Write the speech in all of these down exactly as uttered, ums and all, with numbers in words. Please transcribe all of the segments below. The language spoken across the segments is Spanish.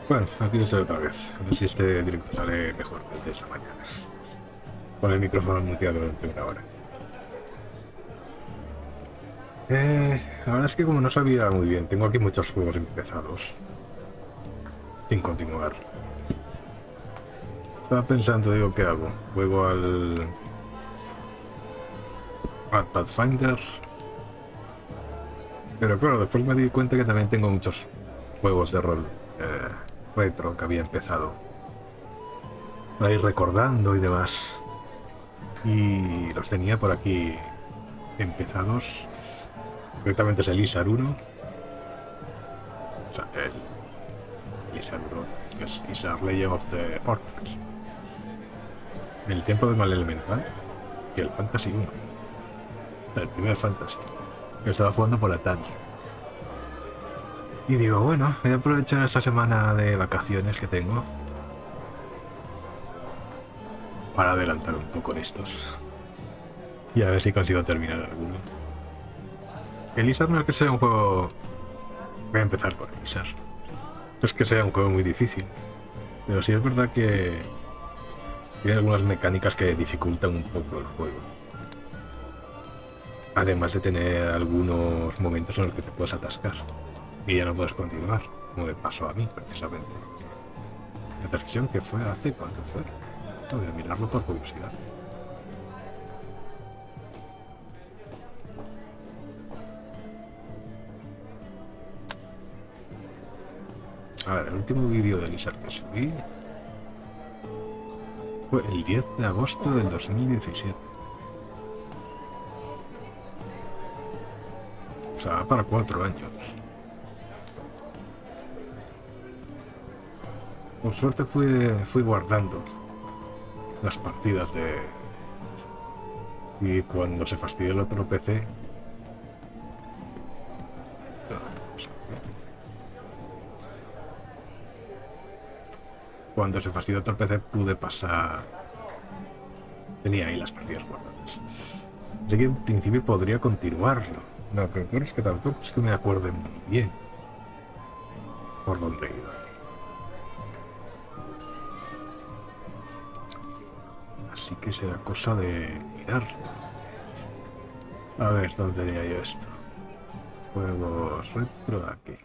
Bueno, aquí estoy otra vez. A ver si este directo sale mejor que el de esta mañana. Con el micrófono muteado durante una hora. Eh, la verdad es que como no sabía muy bien, tengo aquí muchos juegos empezados. Sin continuar. Estaba pensando, digo, ¿qué hago? Juego al... al Pathfinder. Pero claro, después me di cuenta que también tengo muchos juegos de rol eh, retro que había empezado. Para ir recordando y demás. Y los tenía por aquí empezados. Concretamente es el Isar uno. O sea, el Isar uno, que es Isar Legend of the Fortress. El Templo del Mal Elemental. Y el Fantasy uno. El primer Fantasy. Que estaba jugando por Atari. Y digo, bueno, voy a aprovechar esta semana de vacaciones que tengo para adelantar un poco en estos. Y a ver si consigo terminar alguno. El Isar no es que sea un juego... Voy a empezar con el Isar. No es que sea un juego muy difícil. Pero sí es verdad que tiene algunas mecánicas que dificultan un poco el juego. Además de tener algunos momentos en los que te puedes atascar. Y ya no puedes continuar. Como me pasó a mí, precisamente. La transmisión que fue hace cuánto fue. Voy a mirarlo por curiosidad. A ver, el último vídeo de Lizard que subí fue el diez de agosto del dos mil diecisiete. O sea, para cuatro años. Por suerte fui, fui guardando las partidas de... Y cuando se fastidió el otro P C... Cuando se fastidió otro P C pude pasar... Tenía ahí las partidas guardadas. Así que en principio podría continuarlo. Lo que ocurre es que tampoco es que me acuerde muy bien por dónde iba. Así que será cosa de mirarlo. A ver, ¿dónde tenía yo esto? Juegos retro aquí.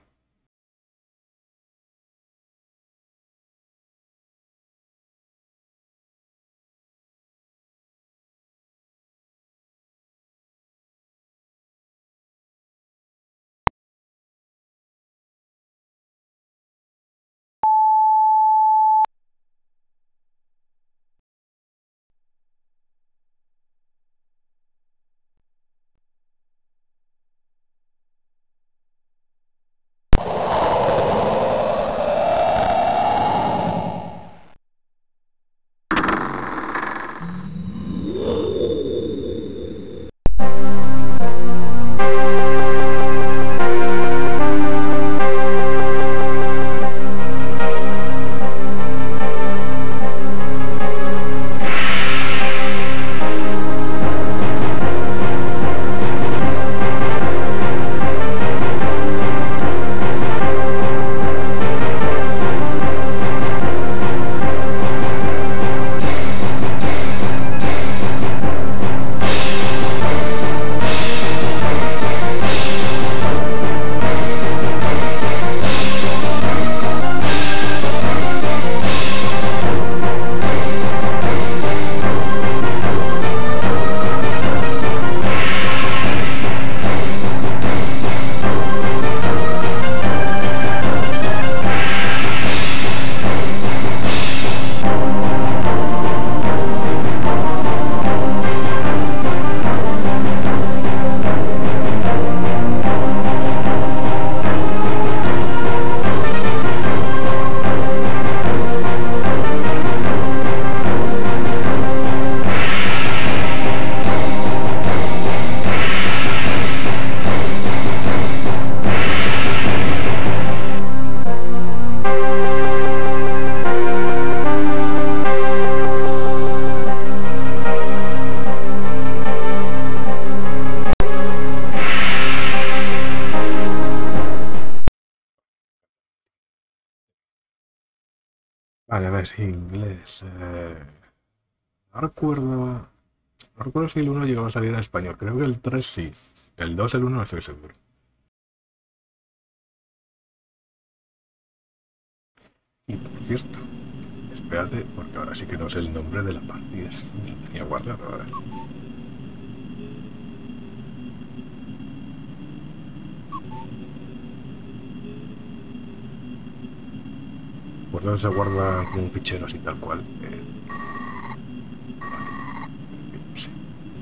Vale, a ver, inglés. Eh, no recuerdo. No recuerdo si el uno llegó a salir en español. Creo que el tres sí. El dos, el uno no estoy seguro. Y por cierto, espérate, porque ahora sí que no sé el nombre de la partida. Lo tenía guardado ahora. Por donde se guarda como un fichero así tal cual. Eh, no sé.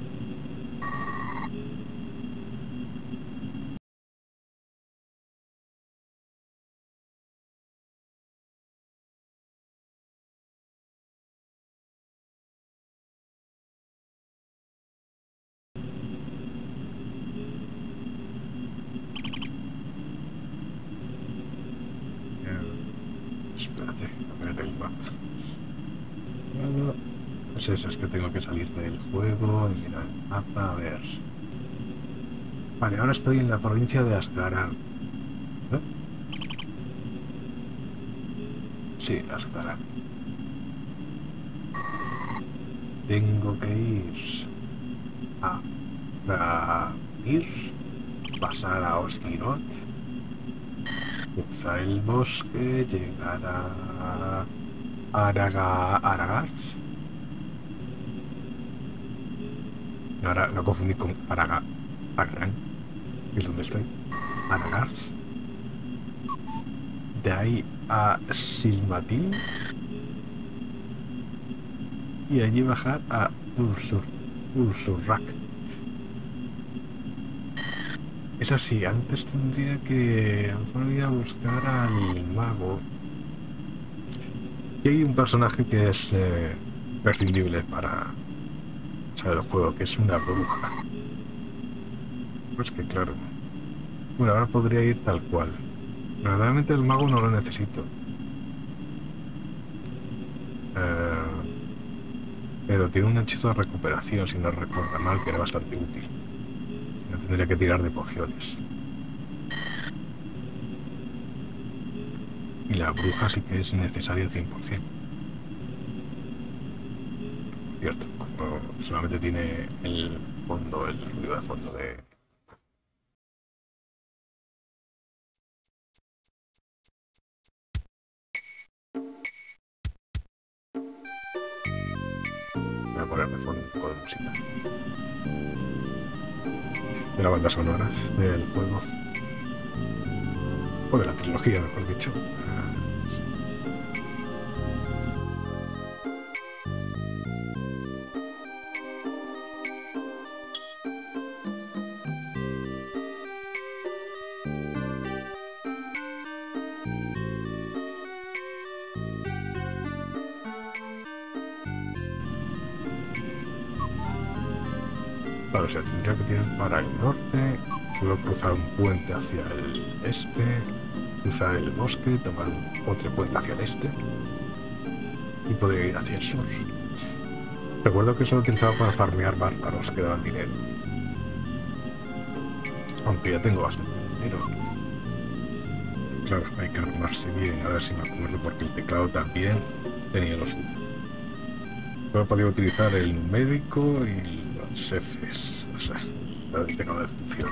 Eh, espérate, a ver el mapa. Bueno, pues eso, es que tengo que salir del juego y mirar el mapa, a ver. Vale, ahora estoy en la provincia de Asgara. ¿Eh? Sí, Asgara. Tengo que ir a Framir, pasar a Osgirot, cruzar el bosque, llegar a Araga, Aragath. Ahora lo confundí con Araga, Agarán, que es donde estoy. Aragath. De ahí a Silmatil. Y allí bajar a Ursur, Ursurrak. Eso sí, antes tendría que a lo mejor ir a buscar al mago. Y hay un personaje que es eh, prescindible para saber el juego, que es una bruja. Pues que claro. Bueno, ahora podría ir tal cual. Verdaderamente el mago no lo necesito. Eh, pero tiene un hechizo de recuperación, si no recuerdo mal, que era bastante útil. No tendría que tirar de pociones. Y la bruja sí que es necesaria cien por cien. Por cierto, como solamente tiene el fondo, el ruido de fondo de... Voy a poner de fondo un poco de música. De la banda sonora del juego. O de la trilogía, mejor dicho. Vale, o sea, tendría que tirar para el norte, luego cruzar un puente hacia el este, cruzar el bosque, tomar un, otro puente hacia el este y podría ir hacia el sur. Recuerdo que eso lo utilizaba para farmear bárbaros que daban dinero. Aunque ya tengo bastante dinero. Claro, hay que armarse bien, a ver si me acuerdo, porque el teclado también tenía los... Solo podía utilizar el numérico y los Fs, o sea, el teclado de funciones.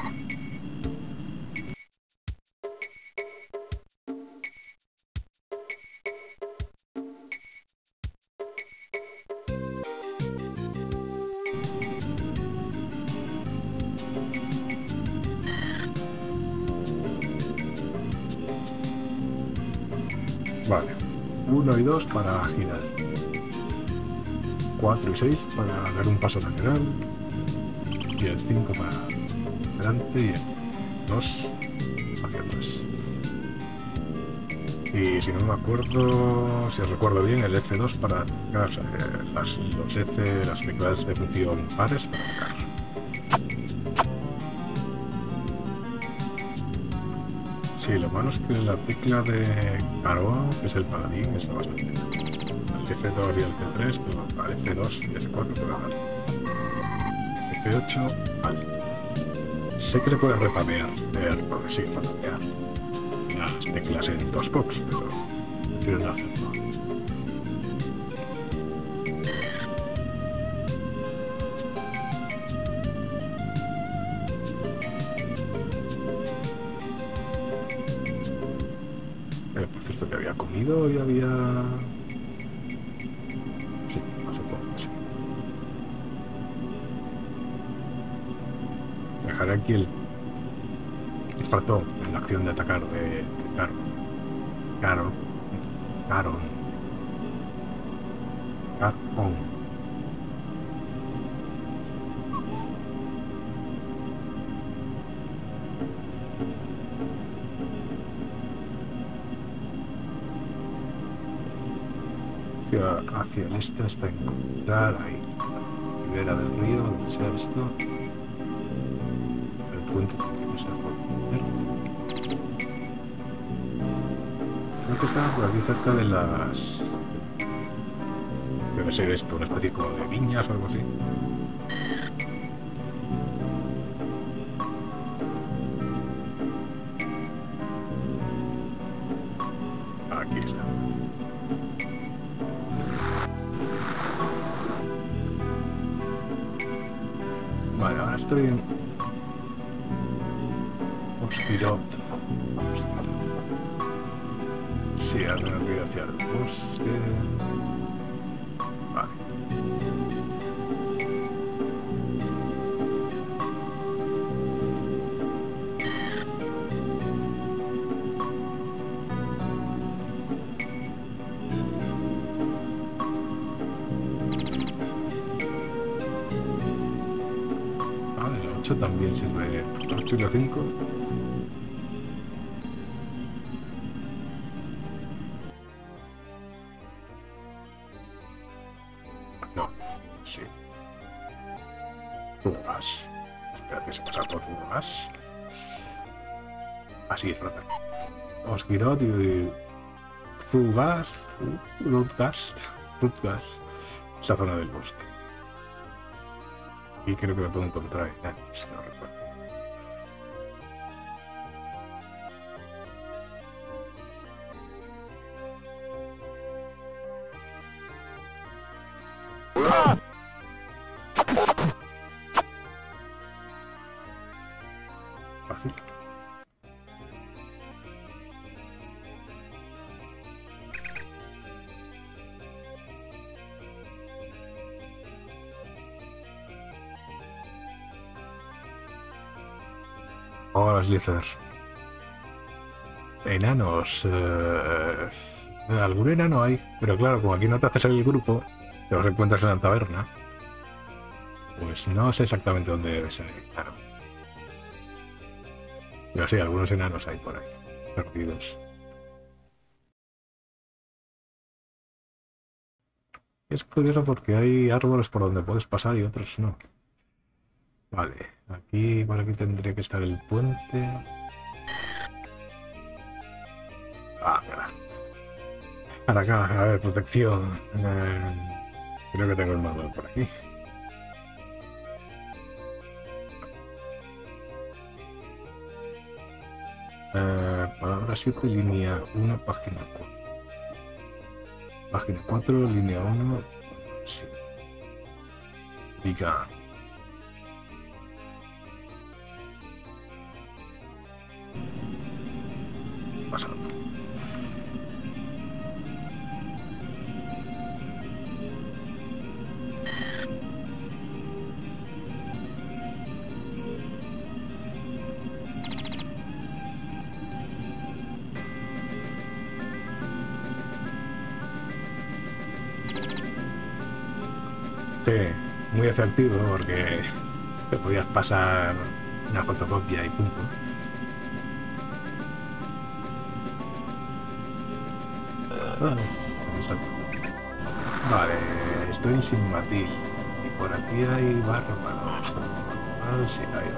Vale, uno y dos para girar, cuatro y seis para dar un paso lateral, y el cinco para adelante y el dos hacia atrás. Y si no me acuerdo, si recuerdo bien, el F dos para atacar, eh, las, los F, las teclas de función pares para atacar. Sí, lo malo es que la tecla de Caroa, que es el paladín, está bastante bien. El F dos y el F tres, pero para F dos y F cuatro te va a dar. F ocho, vale. Sé que se puede repamear, eh, sí, repamear las teclas en dos box, pero prefiero no hacerlo. Eh, por cierto, que había comido y había... Sí, no supongo que sí. Dejaré aquí el Espartón en la acción de atacar de, de Caro. Caro. Caron. Caron. Hacia, hacia el este hasta encontrar ahí la ribera del río, donde sea esto. El puente tendría que estar por aquí. Creo que estaba por aquí cerca de las... Debe ser esto, una especie como de viñas o algo así. Aquí está. Vale, ahora estoy en Oskirot. Sí, ahora tengo que ir hacia el bosque. Vale. Vale, el ocho también sirve. El ocho y el cinco. No, sí. Fugas. Espérate, se pasa por Fugas. Así es, rata. Oskirot y Fugas. Rutgast. Rutgast. Esa zona del bosque. Y creo que me puedo encontrar en años, si no recuerdo. Fácil. Hola, Slither. Enanos. Eh, algún enano hay, pero claro, como aquí no te haces el grupo, te los encuentras en la taberna. Pues no sé exactamente dónde debe ser el enano. Pero sí, algunos enanos hay por ahí, perdidos. Es curioso porque hay árboles por donde puedes pasar y otros no. Vale, aquí, por aquí tendría que estar el puente. Ah, mira. Para acá, a ver, protección. Eh, creo que tengo el manual por aquí. Eh, palabra siete, línea uno, página cuatro. Página cuatro, línea uno. Sí. Pica. Pasado. Sí, muy efectivo porque te podías pasar una fotocopia y punto. Vale, vale, estoy en Sinmatil y por aquí hay bárbaros. Vale, sí, ahí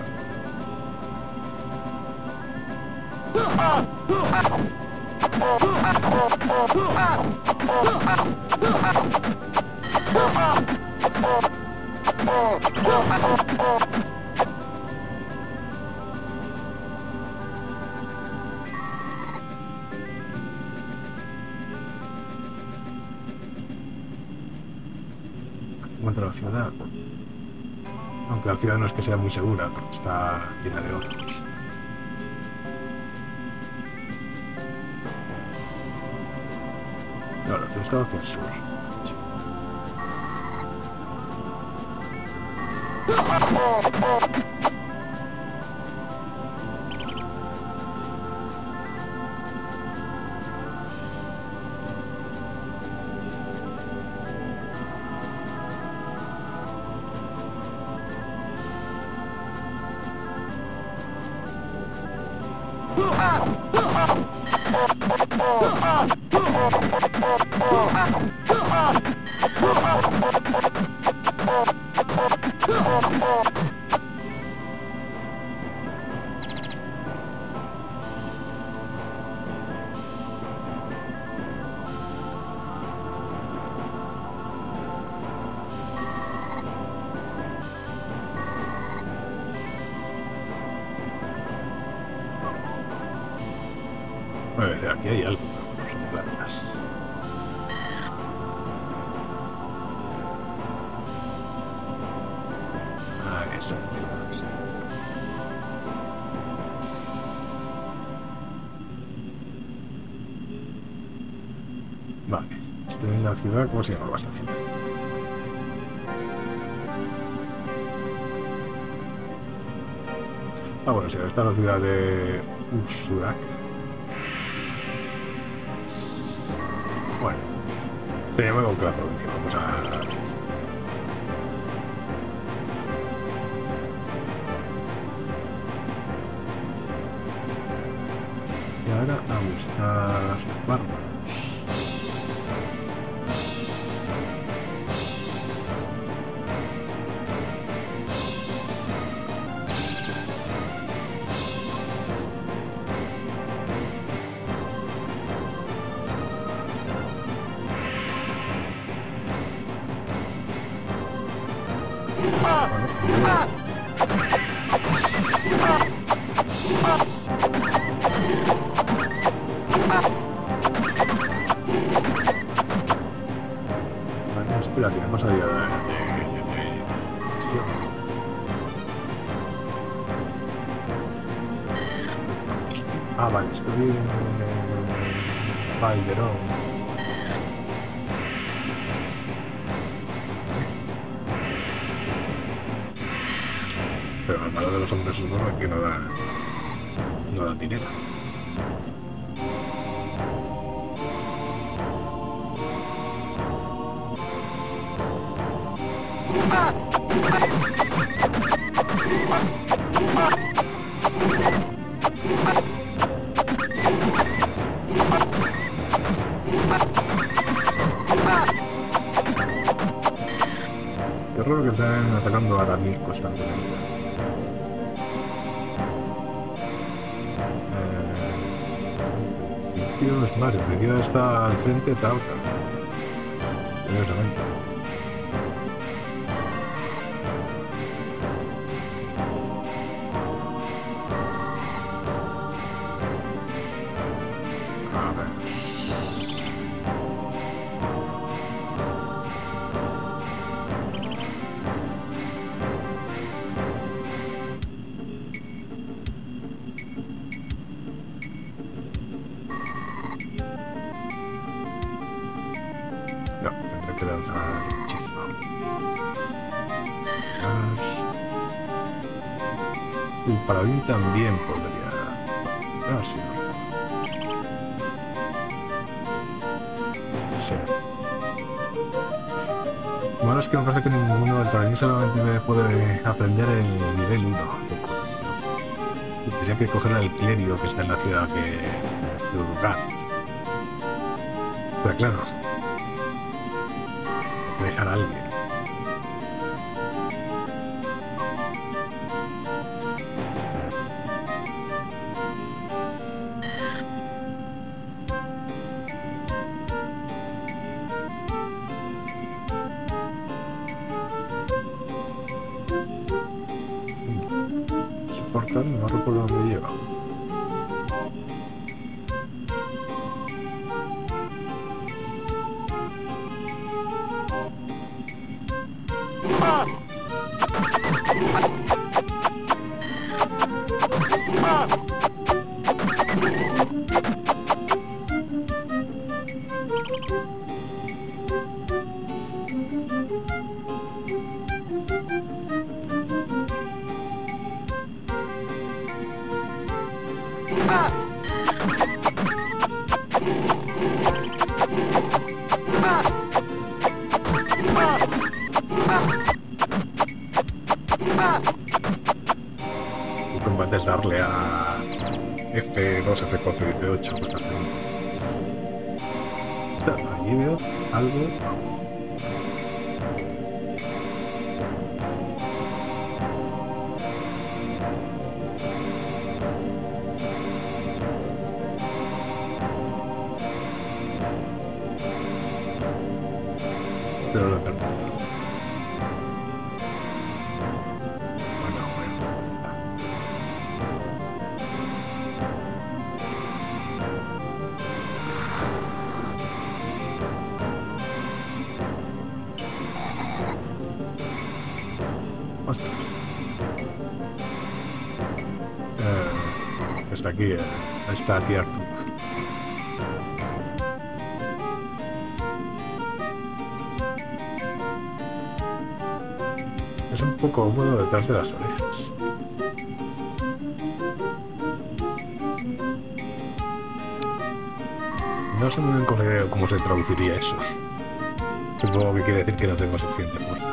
encuentra la ciudad. Aunque la ciudad no es que sea muy segura, porque está llena de otros. No, la ciudad está hacia el sur. Sí. Voy a decir, aquí hay algo, pero no son plantas. Ah, esa es la ciudad. Vale, estoy en la ciudad. ¿Cómo se llama esta ciudad? Ah, bueno, sí, está la ciudad de Ursurak. Bueno, se llama como que la provincia. Vamos a... Y ahora a buscar bárbaros. Vale, espera, que hemos salido de... de, de, de... Ah, vale, estoy en Valderón. Pero al malo de los hombres humanos es que no dan, no dan dinero. Qué raro que estén atacando a mí constantemente. Es más, el principio está al frente de Tauta. Curiosamente. A ver. No, tendré que lanzar el hechizo. El paladín también podría... Ah, sí. Sí. Bueno, es que me parece que ninguno del paladín solamente puede aprender el nivel uno. Tendría que coger al clérigo que está en la ciudad que... de Urgat. Pero claro... dejar a alguien. Ese portal no recuerdo dónde lleva. El combate es darle a F dos, F cuatro y F ocho constantemente. Aquí veo algo. Pero lo he perdido. Bueno, bueno. Ostras. Eh, está aquí, eh, está aquí Arturo. Es un poco húmedo detrás de las orejas. No sé muy bien cómo se, cómo se traduciría eso. Supongo que quiere decir que no tengo suficiente fuerza.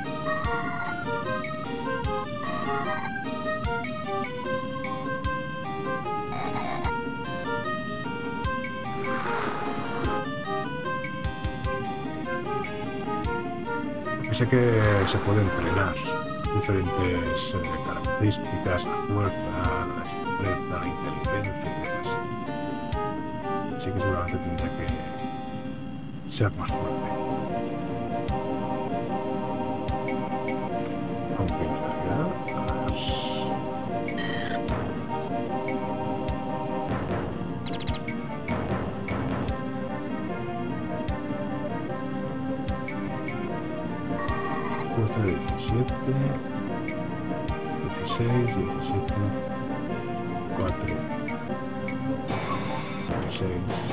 Sé que se puede entrenar diferentes eh, características, la fuerza, la destreza, la inteligencia y demás. Así que seguramente tendré que ser más fuerte. Aunque en realidad las... diecisiete, dieciséis, diecisiete, cuatro, dieciséis.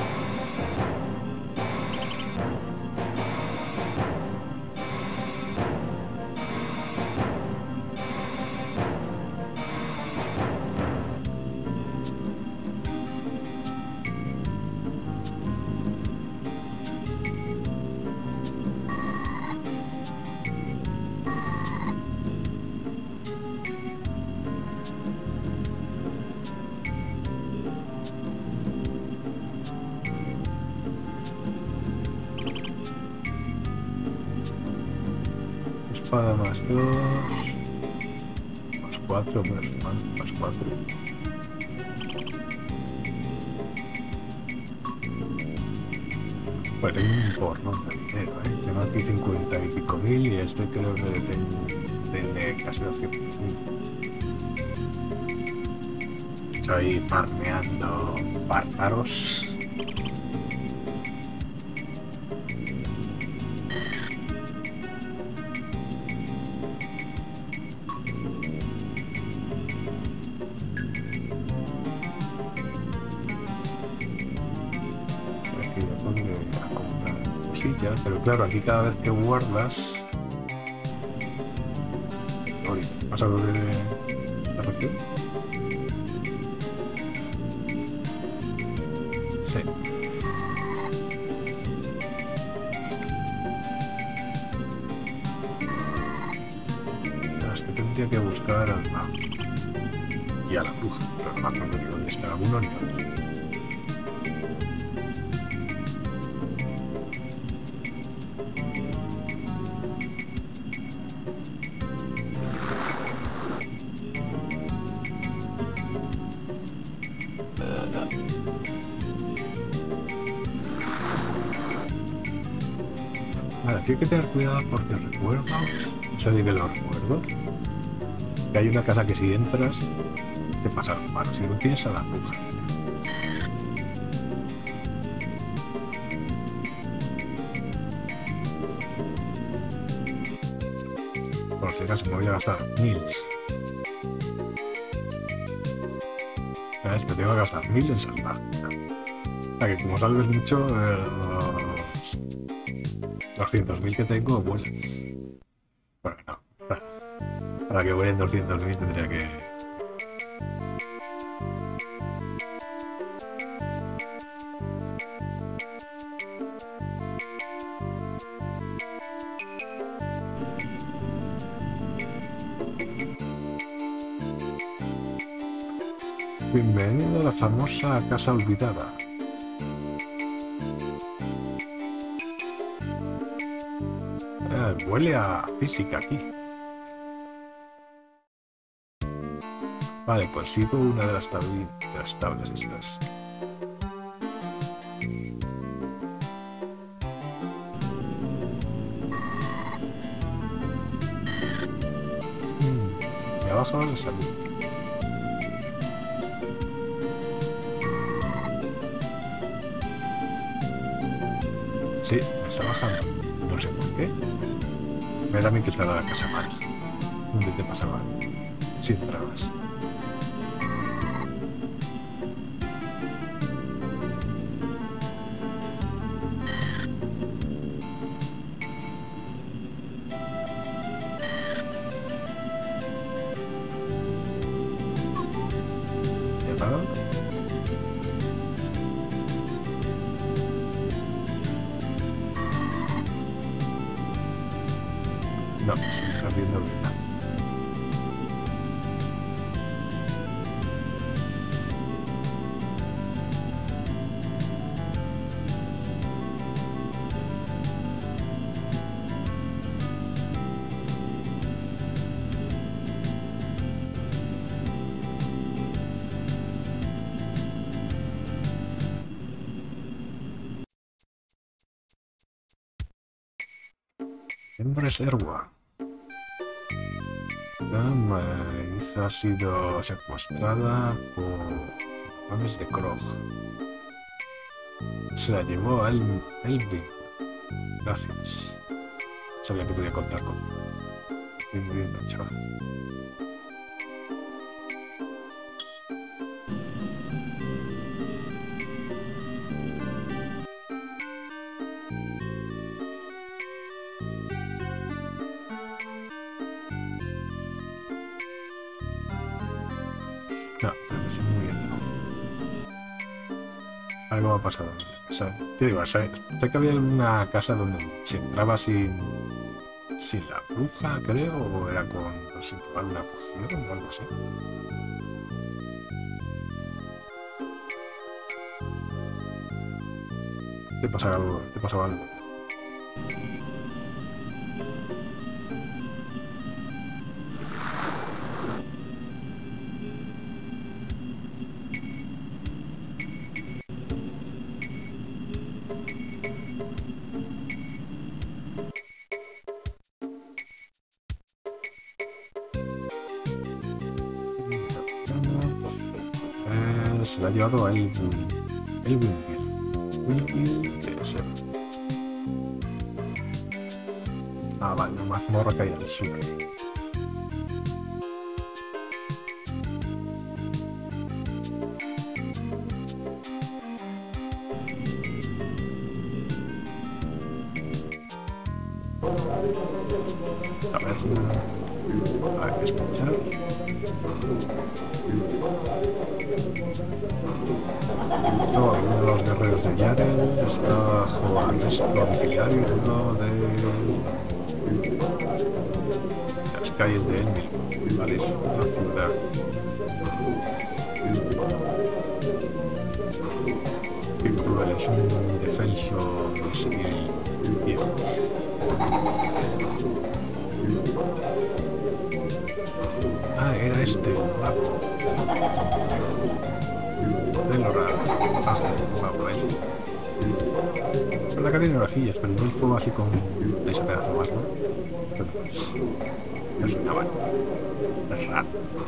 Espada más dos, más cuatro, más, más cuatro. Pues tengo un porrón de dinero, ¿eh? Tengo aquí cincuenta y pico mil y este creo que tiene casi doscientos mil. Estoy farmeando bárbaros. Pero claro, aquí cada vez que guardas... Oye, ¿pasa lo de la región? Sí. Claro, es que tendría que buscar al mago y a la bruja, pero no me acuerdo ni dónde está uno ni otro. Vale, aquí hay que tener cuidado porque recuerdo, eso sí que lo recuerdo, que hay una casa que si entras te pasa, bueno, si no tienes a la bruja. Por si acaso me voy a gastar mil. ¿Sabes? Me tengo que gastar mil en salvar. O sea que como salves mucho... Eh, doscientos mil que tengo, vuelas. Bueno, no. Para, para que vuelen doscientos mil tendría que... Bienvenido a la famosa casa olvidada. Eh, huele a física aquí. Vale, consigo una de las, tabli de las tablas estas. Mm, me ha bajado la salud. Sí, me está bajando. No sé por qué. Me da a mí que estaba la casa mal. ¿Dónde te pasaba? Si entrabas. No, se está perdiendo vida. Embres Erwa. La hija ha sido secuestrada por hombres de Krog. Se la llevó a El Elvin. Gracias. Sabía que podía contar contigo. Estoy muy bien, chaval. No, pero me estoy muriendo. Algo ha pasado en la casa. Te digo, ¿sabes? Sé que había una casa donde se entraba sin, sin la bruja, creo, o era con sin tomar una poción o algo así. Te pasaba algo, te pasaba algo. Se la ha llevado a Elvin. Elvinville. Wilkil debe ser. Ah, vale, una mazmorra que hay al sur. A ver, hay que escuchar. Uno de los guerreros de Yarel está bajo arresto domiciliario en uno de las calles de Elmil. Vale, es una ciudad. Qué cruel, es un indefenso civil viejo. Ah, era este, el mago. Celora, bajo, bajo elfo. Con la cadena de orejillas, pero un elfo así con ese pedazo más, ¿no? Pero pues, no es una buena. Es raro.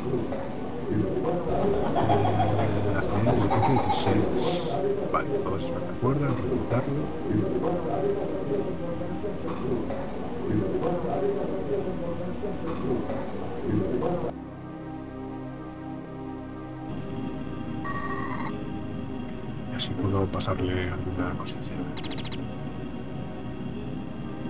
Eh, la generación de inteligencia dieciséis. Vale, todos están de acuerdo en reclutarlo. Y así puedo pasarle alguna cosilla.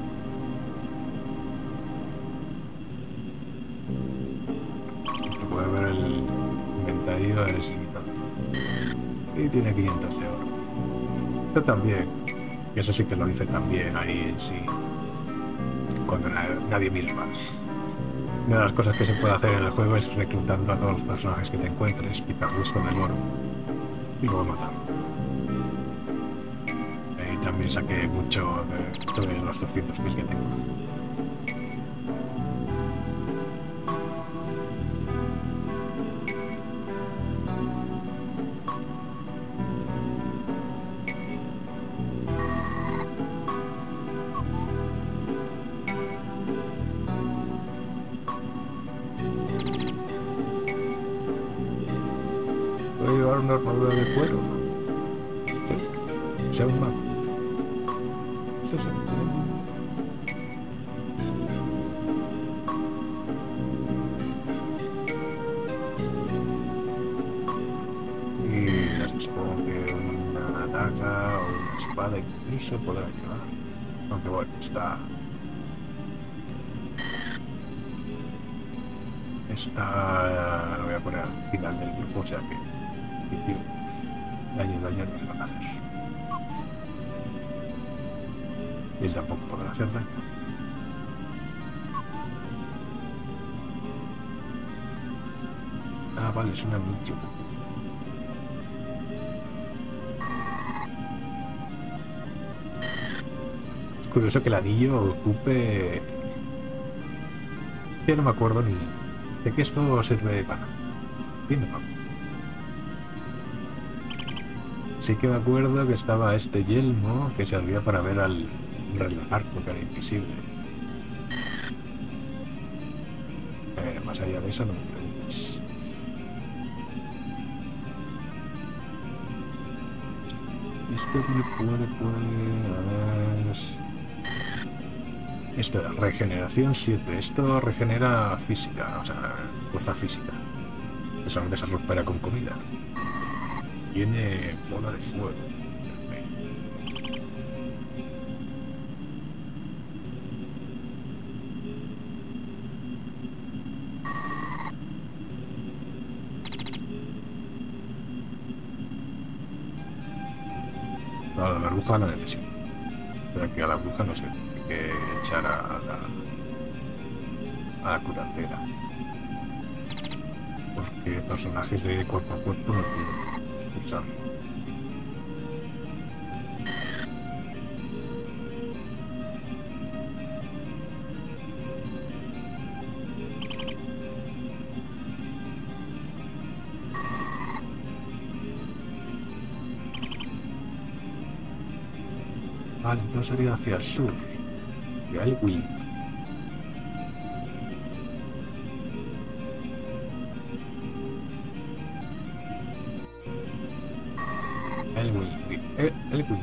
anillo es limitado. Y tiene quinientos de oro. Yo también. Y eso sí que lo hice también ahí en sí. Cuando na nadie mire más. Una de las cosas que se puede hacer en el juego es reclutando a todos los personajes que te encuentres, quitar gusto del oro y luego matarlo. Ahí también saqué mucho de, de los doscientos mil que tengo. Voy a llevar una armadura de cuero. Sí, sea un mago. Eso se y las supongo que una daga o una espada incluso podrá llevar. Aunque bueno, está... Está... Lo voy a poner al final del grupo, o sea que... principio, daño y daño no le van a hacer. Y él tampoco podrá hacer daño. Ah, vale, es un anillo. Es curioso que el anillo ocupe... Ya no me acuerdo ni de qué esto sirve para... Sí, no me acuerdo. Sí que me acuerdo que estaba este yelmo que servía para ver al relajar porque era invisible. Eh, más allá de eso no me preguntes. Esto me puede, puede... A ver... Esto es regeneración siete. Esto regenera física, o sea, fuerza física. Que solamente se recupera con comida. Tiene bola de fuego. No, la burbuja no necesito. Pero que a la bruja no sé. Hay que echar a la, a la curandera. Porque personajes de cuerpo a cuerpo no puedo usar. Vale, entonces sería hacia el sur. Y hay Will. El Will. El, el Will.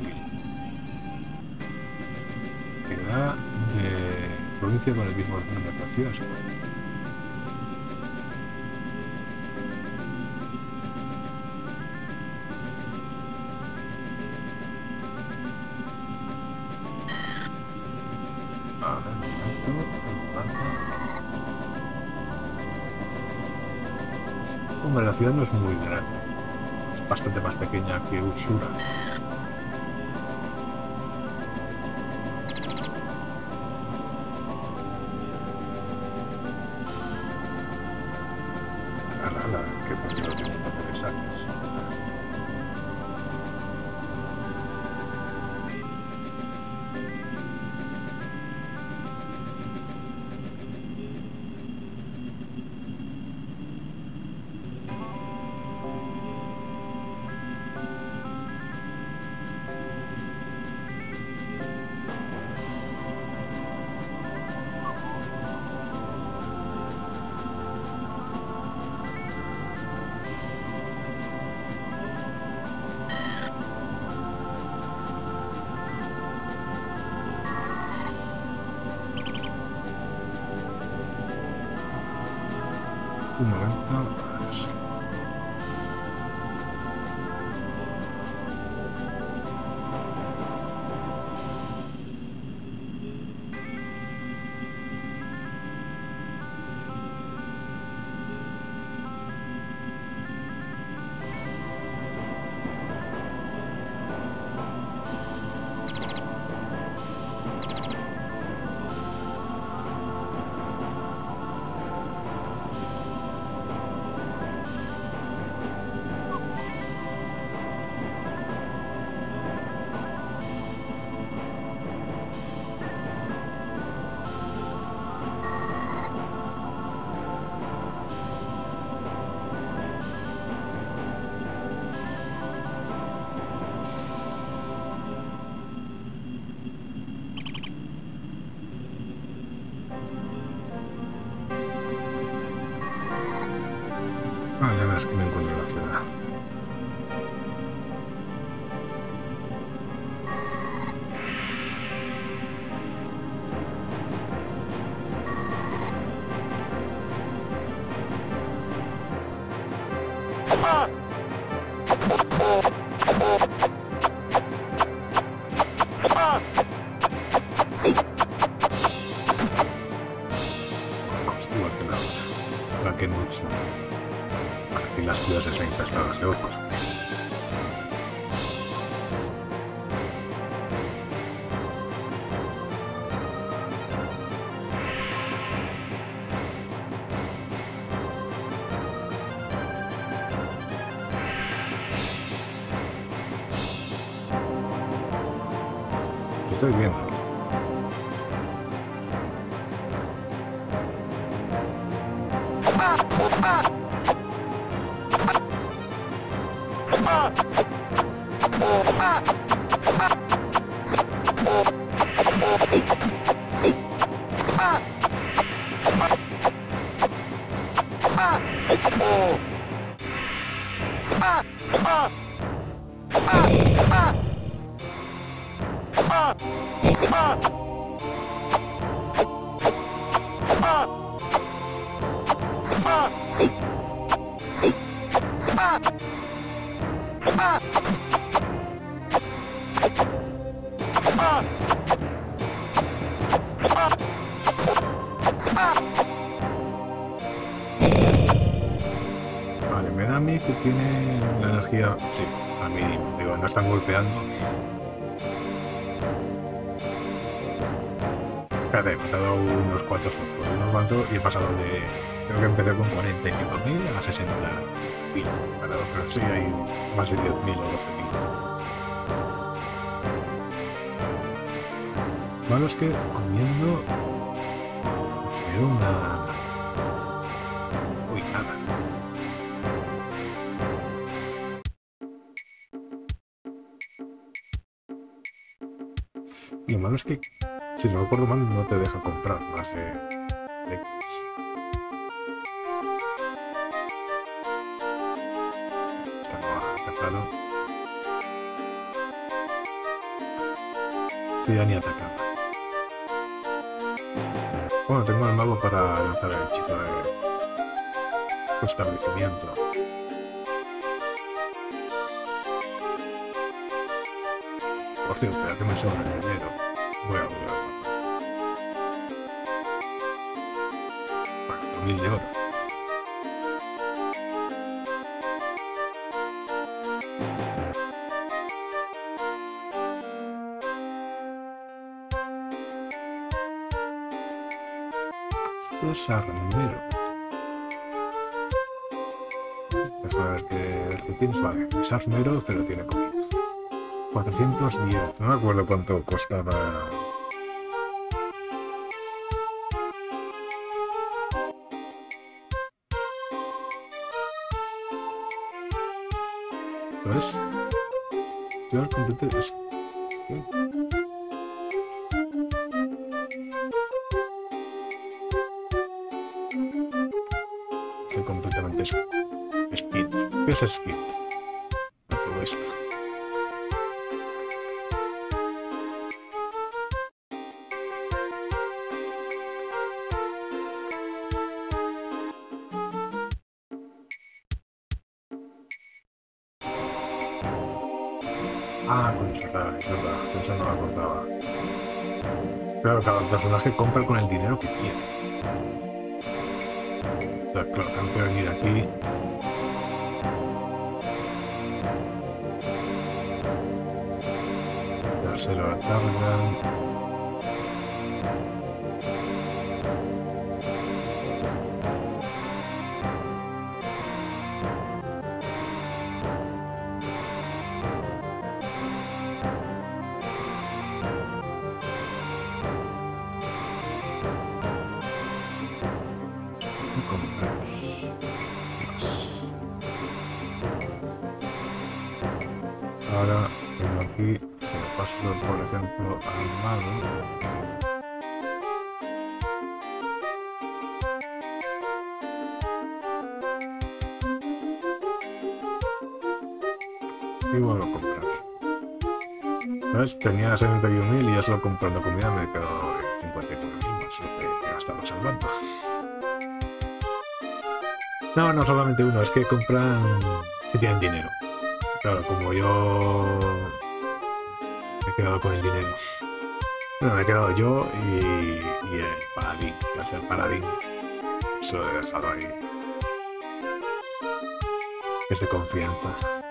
Queda de provincia con el mismo nombre de ciudad, supongo. Hombre, la ciudad no es muy grande. Es bastante más pequeña que Ursura. La, la, la, que por qué no tiene papeles años. Un momento. ciudad. Igual que la otra, la que no son. Aquí las ciudades están infestadas de orcos. Estoy viendo. Vale, me da a mí que tiene la energía... Sí, a mí, digo, no están golpeando. Espérate, he matado unos cuantos orcos, unos cuantos, y he pasado de... Creo que empecé con cuarenta y pico mil a sesenta mil. Pero sí hay más de diez mil o doce mil. Malo es que comiendo... Veo una... Uy, nada. Lo malo es que, si no recuerdo mal, no te deja comprar más de... de... Está atacado. Sí, ya ni atacaba. Bueno, tengo el mago para lanzar el hechizo de establecimiento. Por cierto, ya que me sobra el dinero, voy a volver a guardar. cuatro mil de oro. Este es armero. Pues a ver qué, qué tienes. Vale, es armero, pero tiene comida. cuatrocientos diez, no me acuerdo cuánto costaba. ¿Ves? Yo completé es... ¿Qué? Estoy completamente skint. ¿Qué es skint? Todo esto. Ah, pues es verdad, es verdad, eso no me acordaba. Claro, cada personaje compra con el dinero que tiene. O sea, claro, tengo que venir aquí. Dárselo a Targan. Ahora tengo aquí, se lo paso por ejemplo al mago. ¿Ves? Tenía setenta y un mil y yo solo comprando comida me quedo en cincuenta y nueve mil más lo que he gastado salvando. No, no solamente uno, es que compran si tienen dinero. Claro, como yo me he quedado con el dinero. Bueno, me he quedado yo y, y el paladín, que hace el paladín. Eso lo he dejado ahí. Es de confianza.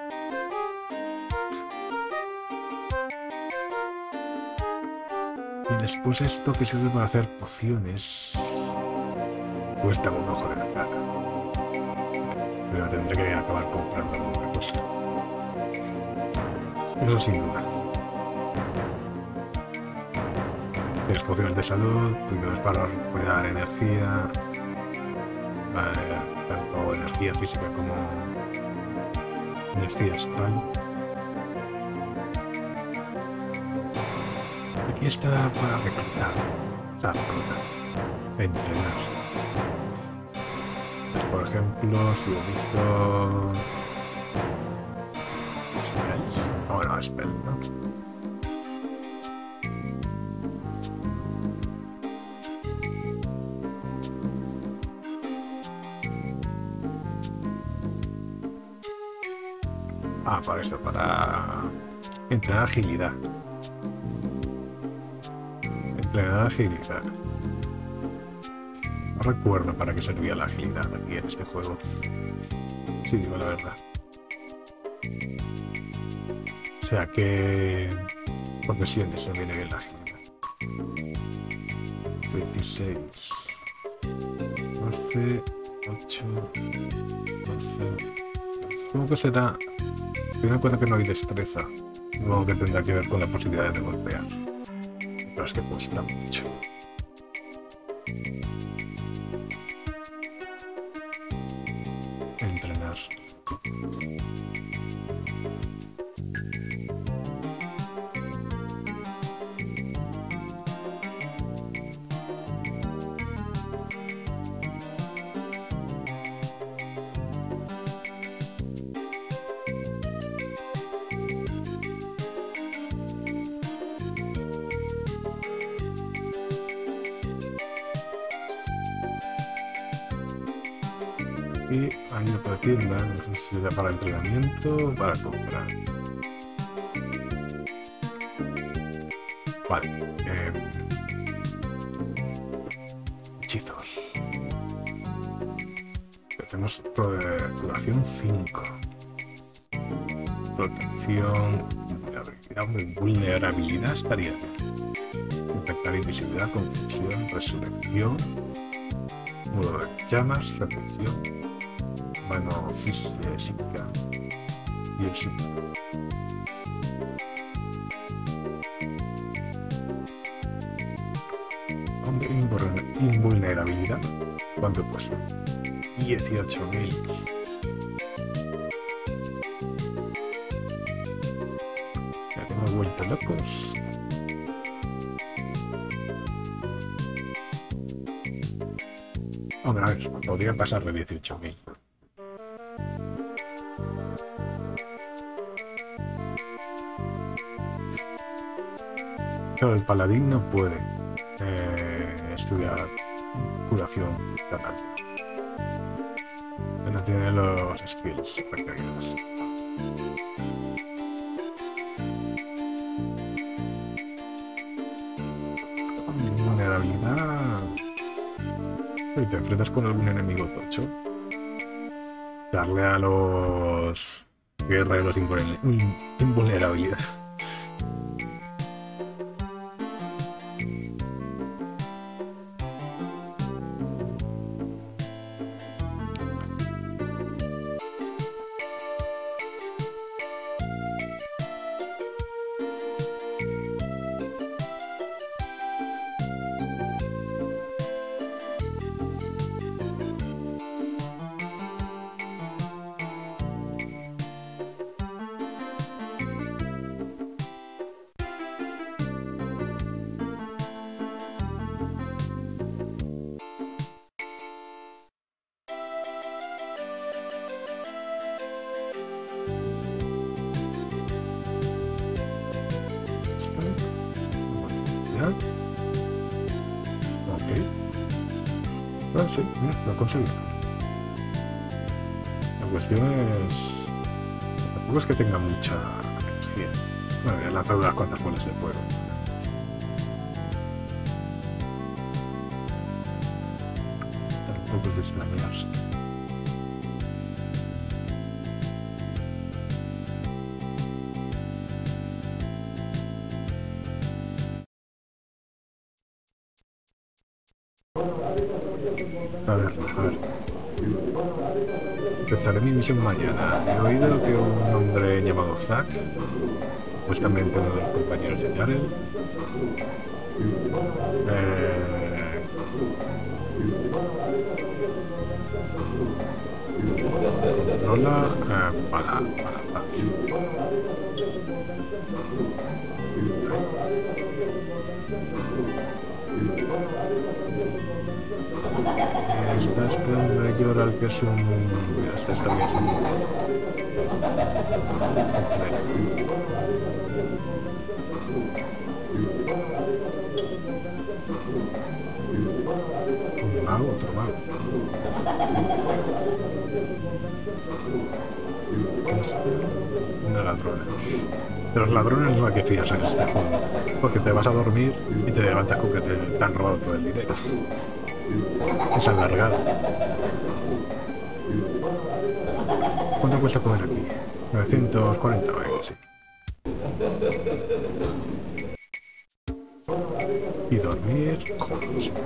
Y después esto que sirve para hacer pociones cuesta un ojo de la cara. Pero tendré que acabar comprando alguna cosa. Eso sin duda. Tienes pociones de salud, pociones para recuperar energía, vale, tanto energía física como energía astral. Aquí está para reclutar, o sea, reclutar, entrenar. Pues, por ejemplo, si elijo spells, o no, spell, ¿no? Ah, para eso, para entrenar agilidad. Entrenar agilidad. No recuerdo para qué servía la agilidad aquí en este juego. Sí, digo la verdad. O sea, ¿qué profesiones no viene bien la agilidad? dieciséis. catorce. ocho. doce. Supongo que será... Ten en cuenta que no hay destreza. Supongo que tendrá que ver con la posibilidad de golpear. Pero es que cuesta mucho. Entrenar. Y hay otra tienda, no sé si será para entrenamiento o para comprar. Vale. Eh, hechizos. Tenemos curación cinco. Protección. Vulnerabilidad, vulnerabilidad estaría bien. Infectar invisibilidad, confusión, resurrección. Modo de llamas, repulsión. Mano física y el psíquico. Invulnerabilidad. ¿Cuánto he puesto? dieciocho mil. Ya tengo vuelto locos. Hombre, a ver, podría pasar de dieciocho mil. Claro, el paladín no puede eh, estudiar curación tan alta. No tiene los skills requeridos. Vulnerabilidad. Si te enfrentas con algún enemigo tocho, darle a los guerreros invulnerabilidad. final. Ok. Ah, sí, mira, lo he conseguido. La cuestión es... tampoco es que tenga mucha energía. Bueno, he lanzado unas cuantas bolas de fuego. Tampoco es de extrañarse. A ver, a ver. Empezaré mi misión mañana. He oído que un hombre llamado Zack, supuestamente uno de los compañeros de Yarel, eh, controla eh, para, para Zack. Está este hombre Yoral que es un... Este está bien. Un mago, otro mago. Este... Una ladrona. De los ladrones no hay que fiarse en este juego. Porque te vas a dormir y te levantas con que te, te han robado todo el dinero. Es alargado. ¿Cuánto cuesta comer aquí? novecientos cuarenta, vale, sí. Y dormir... Joder, este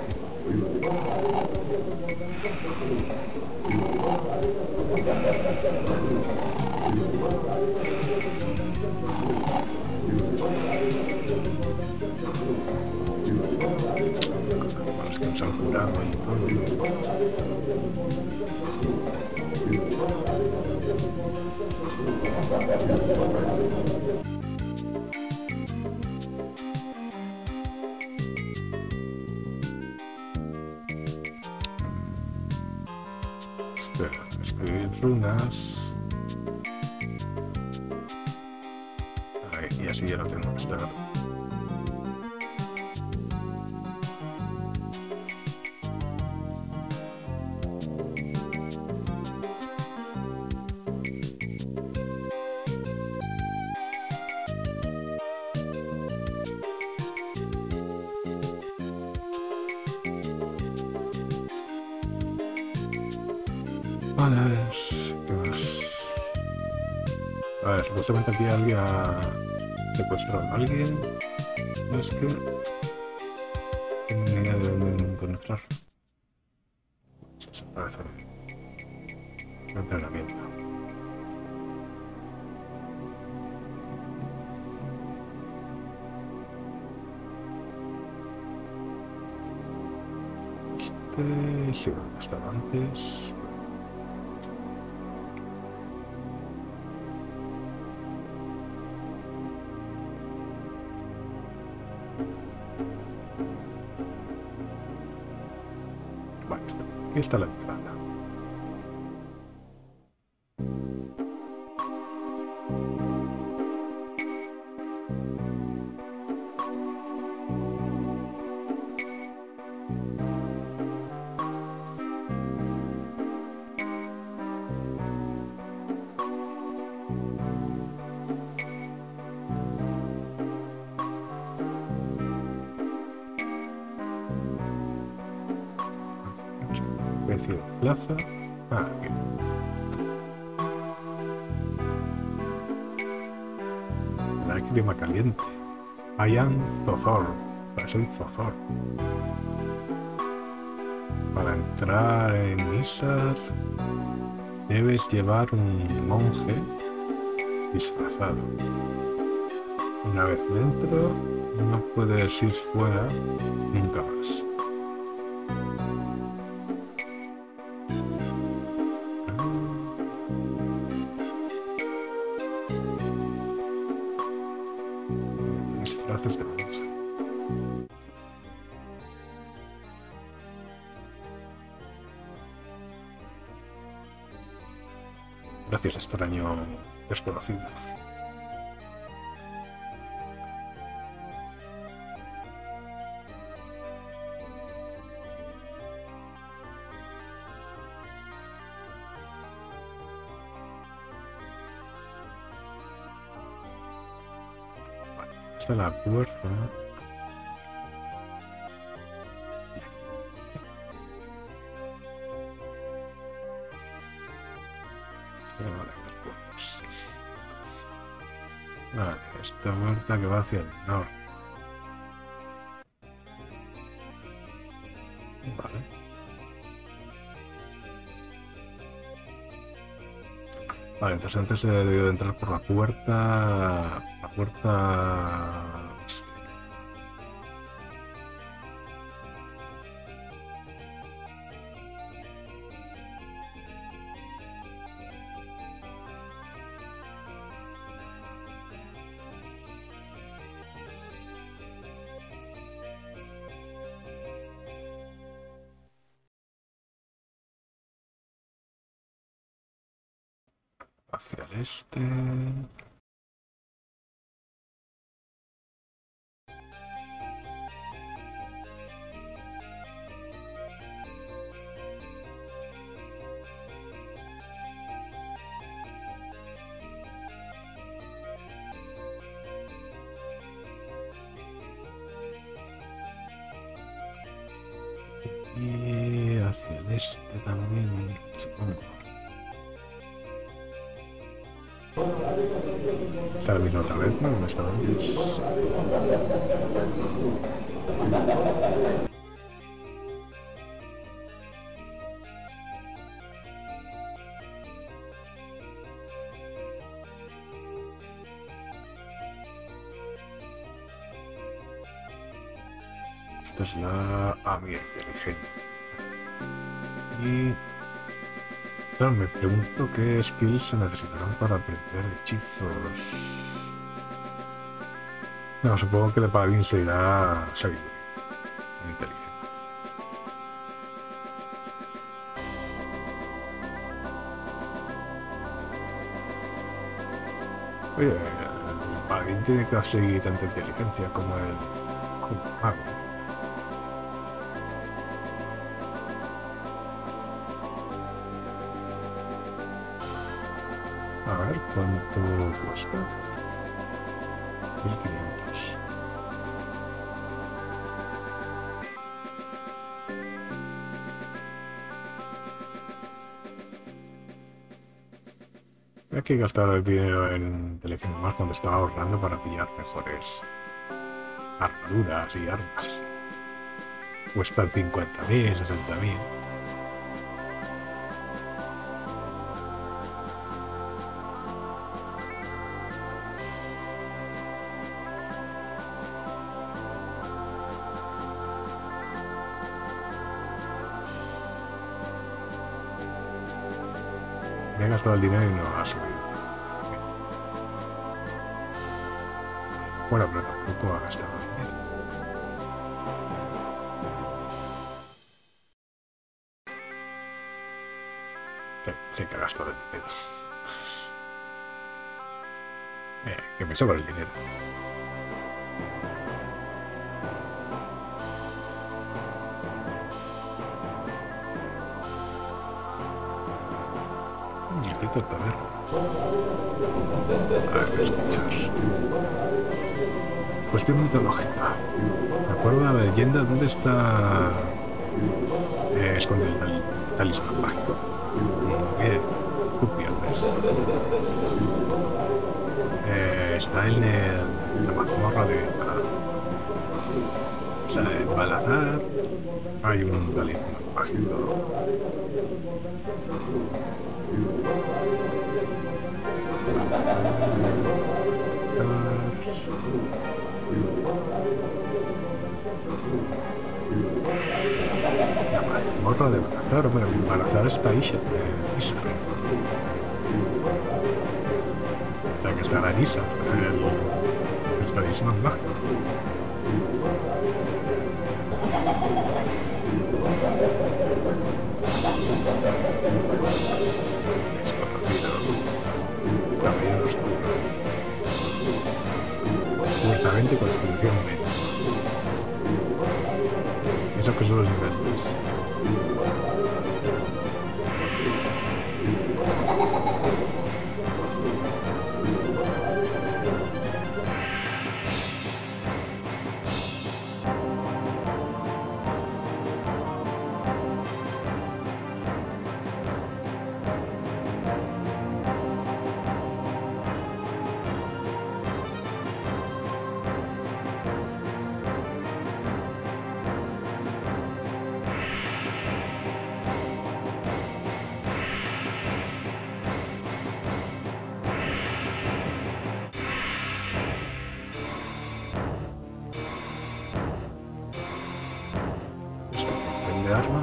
es que nos han curado y todo. Espera, escribir runas. Ahí, y así ya no tengo que estar. Vale, a ver, ¿qué más? A ver, supuestamente aquí alguien ha secuestrado a alguien. No es que... tengo ni idea de dónde encontrarlo. Esto parece un entrenamiento. Este... sí, donde estaba antes. Vale, aquí está la entrada. Especie de plaza. Ah, aquí. Lágrima caliente. I am Zothor. Soy Zothor. Para entrar en Isar debes llevar un monje disfrazado. Una vez dentro, no puedes ir fuera nunca más. Disfraces de monje. Gracias, extraño desconocido. Esta es la puerta. Vale, esta puerta que va hacia el norte. Vale. Vale, entonces antes he debido de entrar por la puerta... La puerta... este. Hacia el este... Y hacia el este también, supongo. ¿Está vino otra vez? No, no estaba antes. Esta es la... Ah, mira, inteligente. Y... Claro, me pregunto qué skills se necesitarán para aprender hechizos. No, supongo que el paladín se irá a sabiduría. Inteligente. Oye, el paladín tiene casi tanta inteligencia como el, como el mago. A ver, ¿cuánto cuesta? mil quinientos. Hay que gastar el dinero en inteligencia más cuando estaba ahorrando para pillar mejores armaduras y armas. Cuestan cincuenta mil, sesenta mil. Me he gastado el dinero y no ha subido. Bueno, pero tampoco ha gastado dinero. Sí, sí que ha gastado el dinero. Eh, que me sobra el dinero. Maldito taberna. A ver, escuchar. Cuestión mitológica. ¿De acuerdo a la leyenda dónde está eh, escondido el tal talismán mágico? Bien, tú pierdes. Eh, está en, el, en la mazmorra de Balazar. O sea, en Balazar hay un talismán mágico. La mazmorra de Balazar, bueno, Balazar está Isar, eh, Isar. O sea que estará en Isar, el, el talismán mágico. Desconocido. Caballero oscuro. Fuerzamente constitución media. Eso que son los niveles.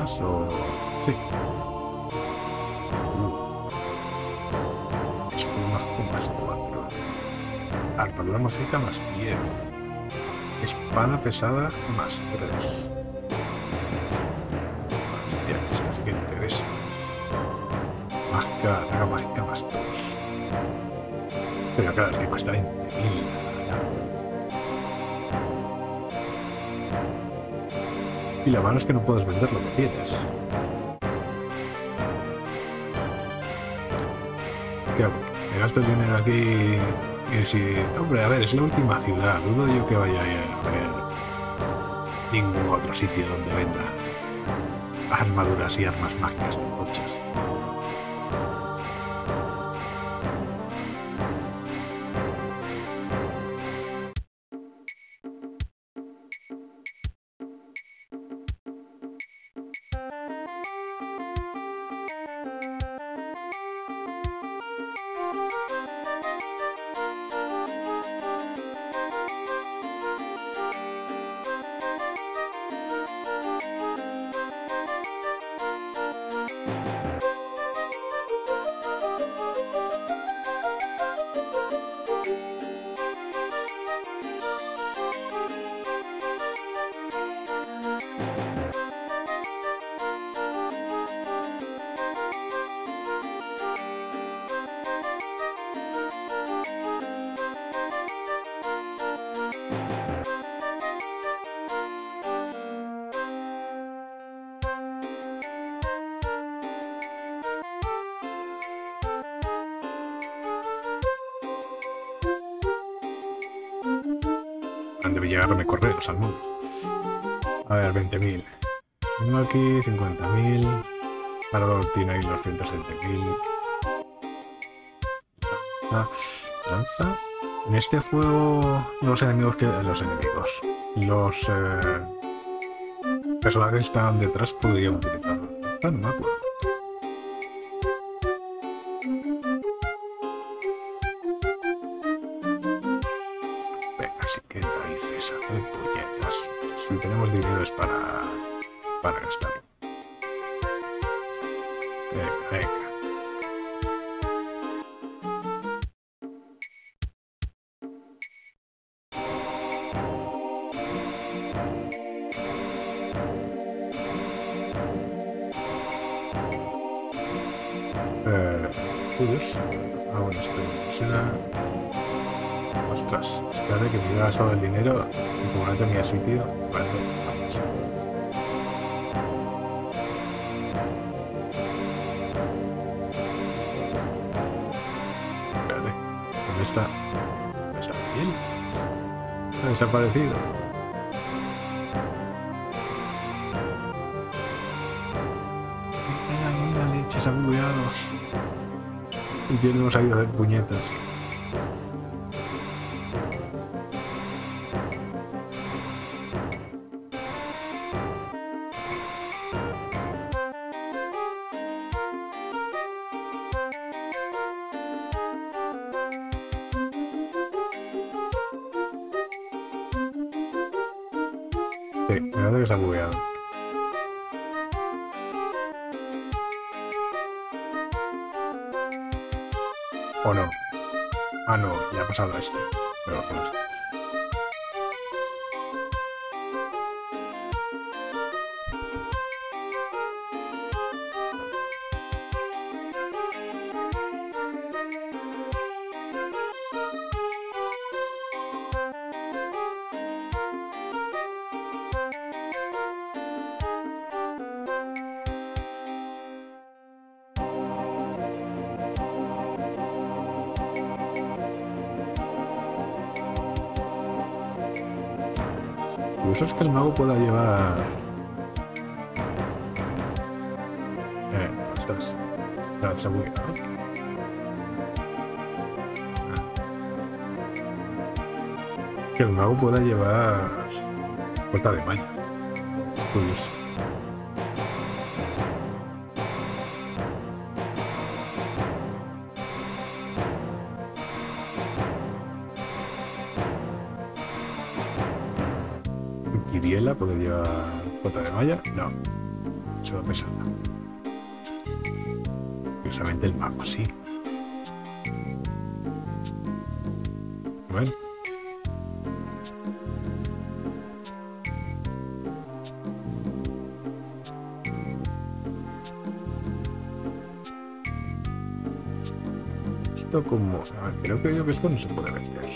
más o...? Sí. Uh. Escudo mágico más cuatro. Armadura mágica más diez. Espada pesada más tres. Hostia, esta sí que interesa. Mágica, daga mágica más dos. Pero claro, es que cuesta veinte mil. Y la mano es que no puedes vender lo que tienes. ¿Qué hago? Me gasto el dinero aquí y si... Hombre, a ver, es la última ciudad. Dudo yo que vaya a haber ningún otro sitio donde venda armaduras y armas mágicas de coches. Debe llegarme correos al mundo. A ver, veinte mil. Tengo aquí cincuenta mil. Ahora tiene ahí los ciento setenta mil. Lanza. En este juego, los enemigos que. Los enemigos. Los eh, personajes que están detrás podrían utilizarlo. Ah, no me acuerdo. Si tenemos dinero es para, para gastarlo. Venga, venga. Eh, curioso. Ah, bueno, espera. Será... Ostras, espérate que me hubiera gastado el dinero y como no tenía sitio, vale, vamos. Espérate, ¿dónde está? ¿Dónde está Miguel? Ha desaparecido. Me cagan en la leche, se han bugueado. Y ya hemos salido de puñetas. Sí, me parece que se ha bugueado. ¿O no? Ah, no, ya ha pasado este. Pero vamos. Curioso es que el mago pueda llevar... Eh, ostras. No, se ha bugueado. Que el mago pueda llevar... Puerta de malla. Es curioso. ¿Kiriela puede llevar puerta de malla? No. demasiado pesada. Curiosamente el mapa sí. Bueno. Esto como... A ver, creo que yo que esto no se puede vender.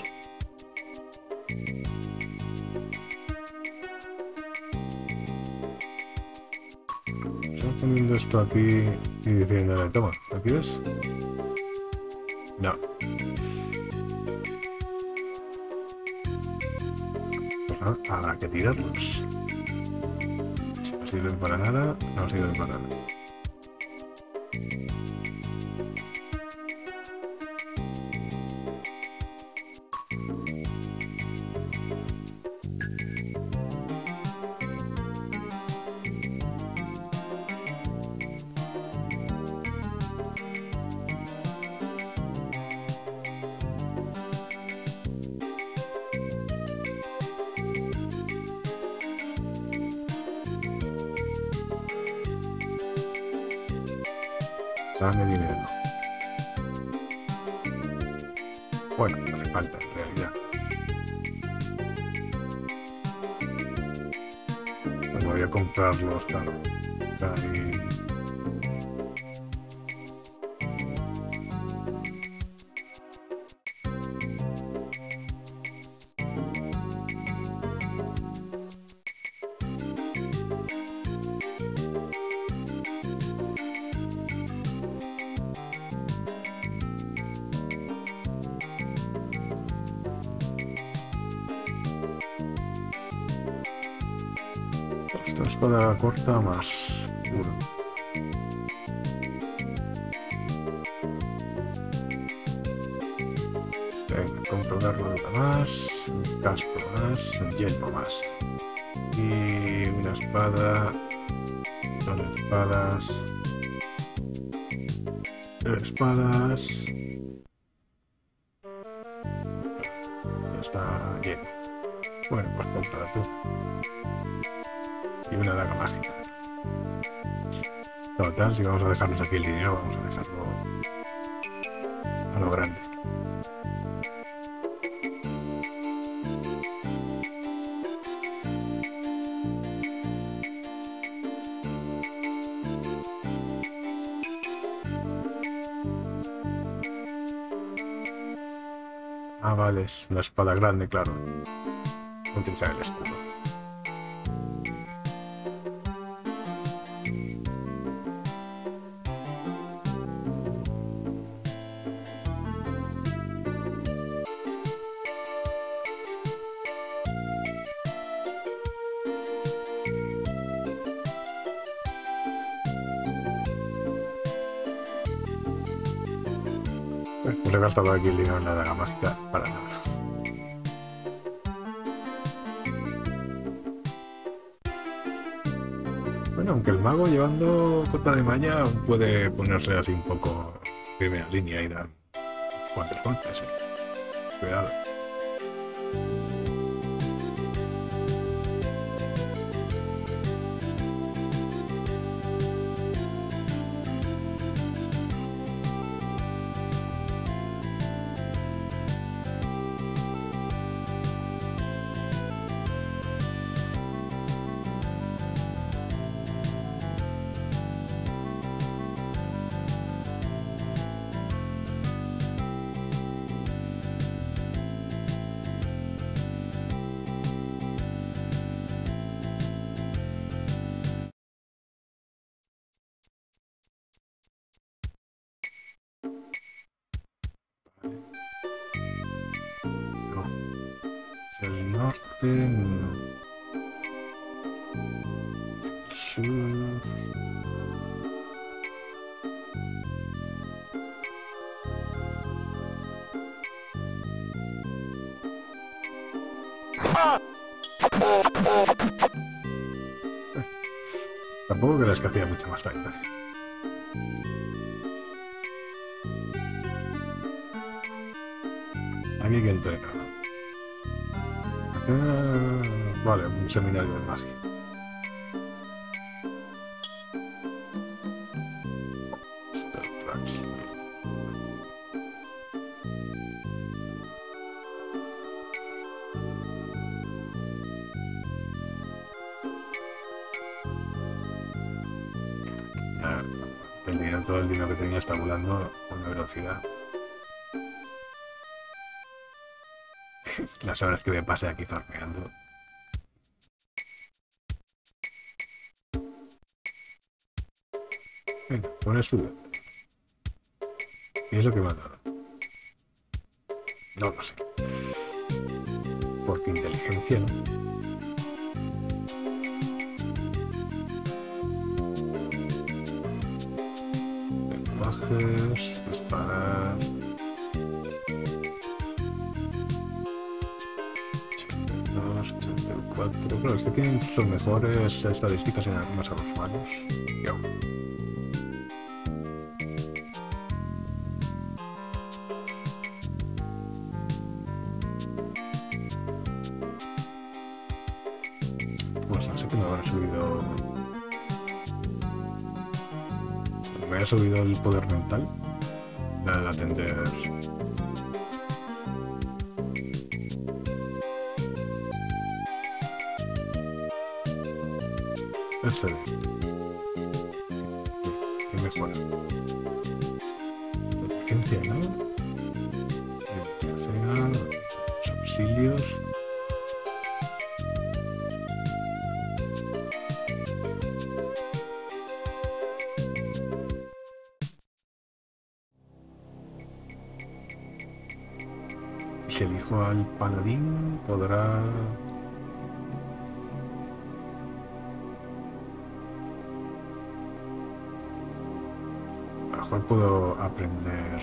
Estoy poniendo esto aquí y diciéndole, toma, ¿lo quieres? No. Pues nada, habrá que tirarlos. Si no sirven para nada, no sirven para nada. Dame dinero. Bueno, no hace falta en realidad. Bueno, voy a comprarlos, claro. Ahí. Esta espada corta más uno. Venga, compro una armadura más, un casco más, un yelmo más. Y una espada, dos espadas, tres espadas. Ya está lleno. Bueno, pues cómprala tú. Y una daga mágica. Total, si vamos a dejarnos aquí el dinero, vamos a dejarlo a lo grande. Ah, vale, es una espada grande, claro. Voy a utilizar el escudo. Pues he gastado aquí el dinero en la daga mágica para nada. Bueno, aunque el mago llevando cota de malla puede ponerse así un poco primera línea y dar unos cuantos golpes, ¿eh? Cuidado. El norte no. El sur. Tampoco creas que hacía mucho más daño. Aquí hay que entrenar. Uh, vale, un seminario de magia. el dinero, todo el dinero que tenía está volando con una velocidad. Las horas que me pasé aquí farmeando. Venga, pon estudiante. ¿Qué es lo que me ha dado? No lo sé. Porque inteligencia, ¿no? Lenguajes, disparar. ochenta y dos, ochenta y cuatro. Claro, este tiene incluso mejores estadísticas en armas a los manos. Yo. Pues no sé qué me habrá subido. Me ha subido el poder mental. Al atender. Este. ¿Qué mejora? Inteligencia, ¿no? Inteligencia, los auxilios. Si elijo al paladín, podrá... A lo mejor puedo aprender...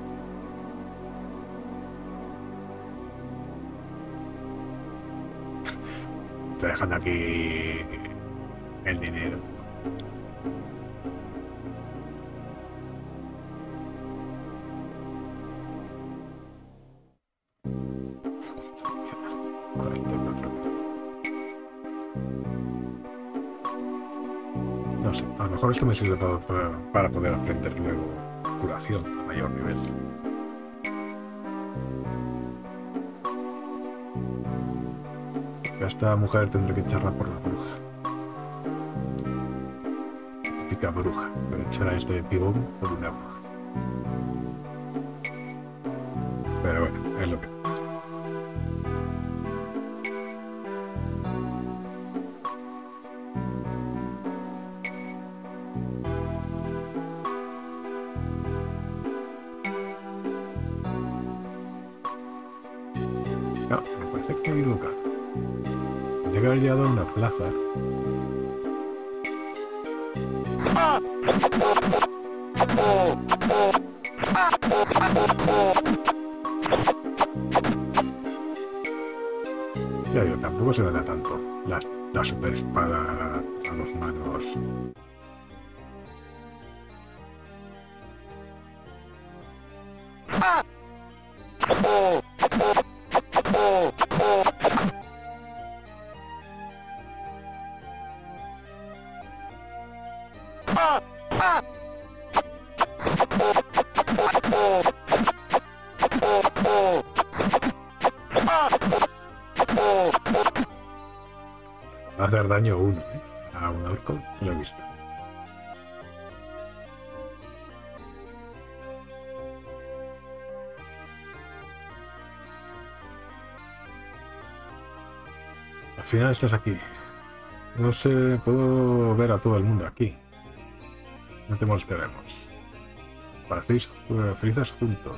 Estoy dejando aquí el dinero. No sé, a lo mejor esto me sirve para, para, para poder aprender luego curación a mayor nivel. A esta mujer tendré que echarla por la bruja. Típica bruja. Voy a echar a este pibón por una bruja. Pero bueno, es lo que toca. No, me parece que me he equivocado. Tendría que haber llegado a una plaza. Ya digo, tampoco se nota tanto la, la super espada a los manos. Va a hacer daño uno, ¿eh? A un orco, lo he visto. Al final estás aquí. No sé, puedo ver a todo el mundo aquí. No te molestaremos. Parecéis uh, felices juntos.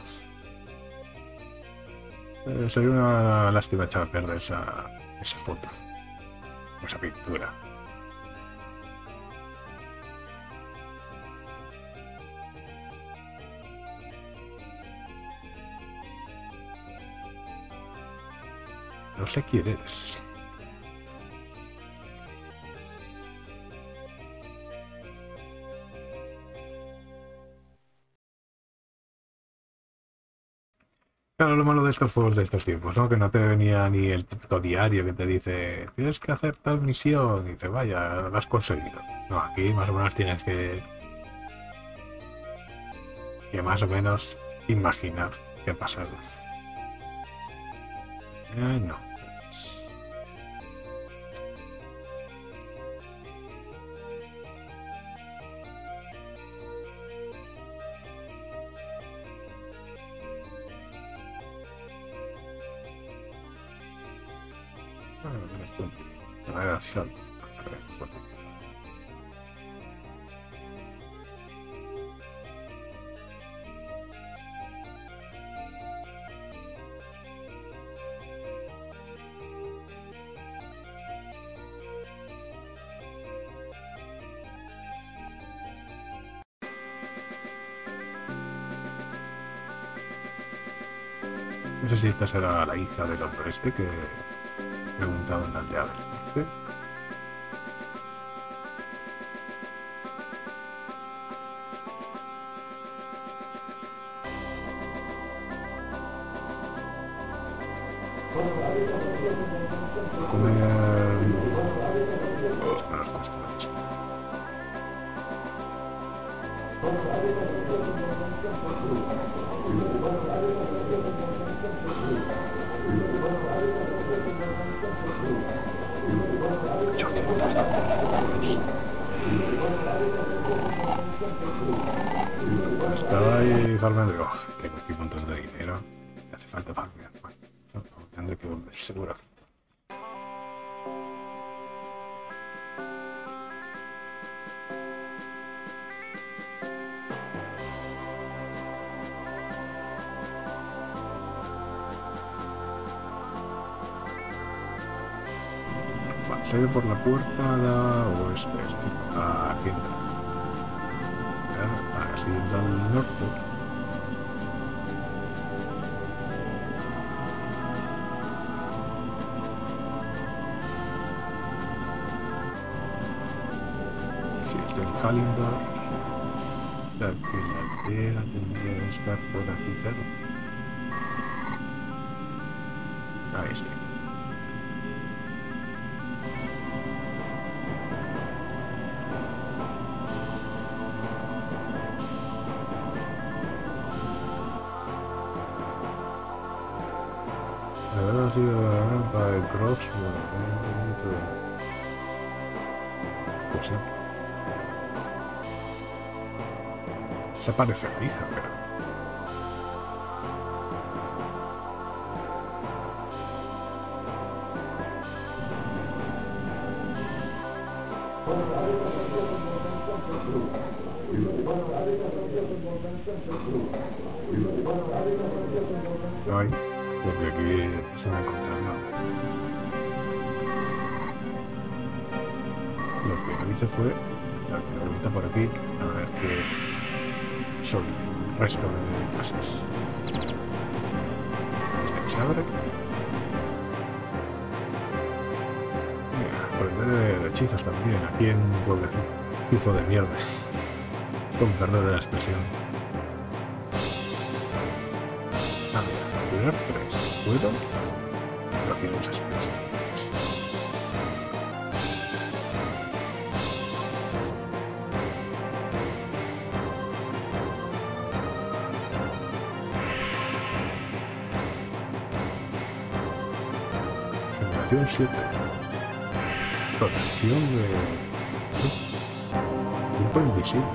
Eh, sería una lástima echar a perder esa, esa foto. Esa pintura. No sé quién eres. Claro, lo malo de estos juegos de estos tiempos, ¿no? Que no te venía ni el típico diario que te dice tienes que hacer tal misión y dice vaya, lo has conseguido. No, aquí más o menos tienes que que más o menos imaginar qué ha pasado. Eh, no. Sal. A ver, fuerte. No sé si esta será la hija del hombre este que he preguntado en la aldea del norte. Comer... No nos cuesta esto. ochocientos dólares. Estaba ahí farmeando. Digo, tengo aquí un montón de dinero. Me hace falta farmear. Bueno, eso tendré que volver seguramente. Sale por la puerta da oeste, este, a Kendra. Así da al norte. Sí, estoy en Halindar. La que la aldea tendría que estar por aquí cerca. Ahí está. Ha sido para el cross, pues sí. Se parece a la hija, pero... no hay, porque aquí se va a encontrar nada. Lo que hice fue dar una vuelta por aquí a ver qué son el resto de casas. Este se abre. Mira, aprender hechizos también aquí en un pueblecito. Hizo de mierda. Con perdón de la expresión. Ah, mira, tirar tres. ¿Puedo? No tiene muchas cosas. Generación siete. Protección de... Grupo invisible.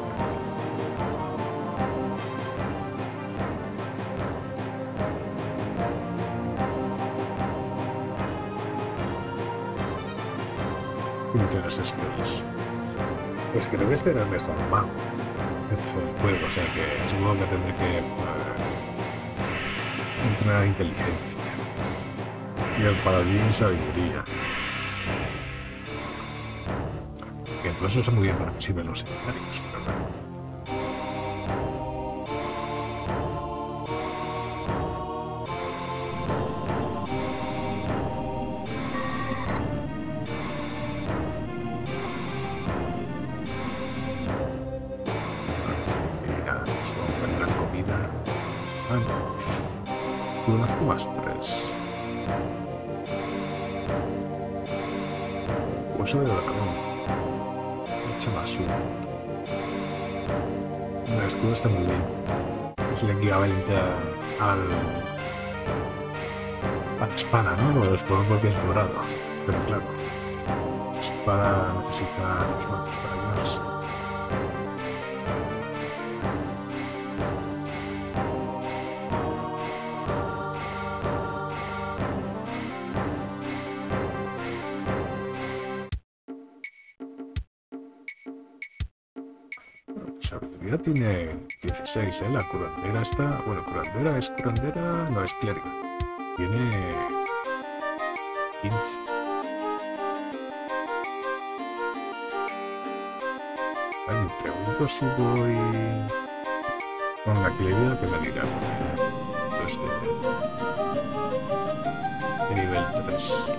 Intereses skills. Pues creo que este era el mejor mago. Este es el juego, o sea que supongo que tendré que uh, entrenar inteligencia. Y el paladín sabiduría. Y entonces no sé muy bien para qué sirven los escenarios, pero bueno. Tú más tres. Hueso de dragón. Echa más uno. El escudo está muy bien. Es el equivalente a, al... a la espada, ¿no? Lo escudo porque es dorado. Pero claro, la espada necesita los manos para ayudarse. sabiduría tiene dieciséis, ¿eh? La curandera está... Bueno, curandera es curandera... No, es clérigo. Tiene... quince. Ay, me pregunto si voy... con la clériga que me dirá. Esto es de... de nivel tres.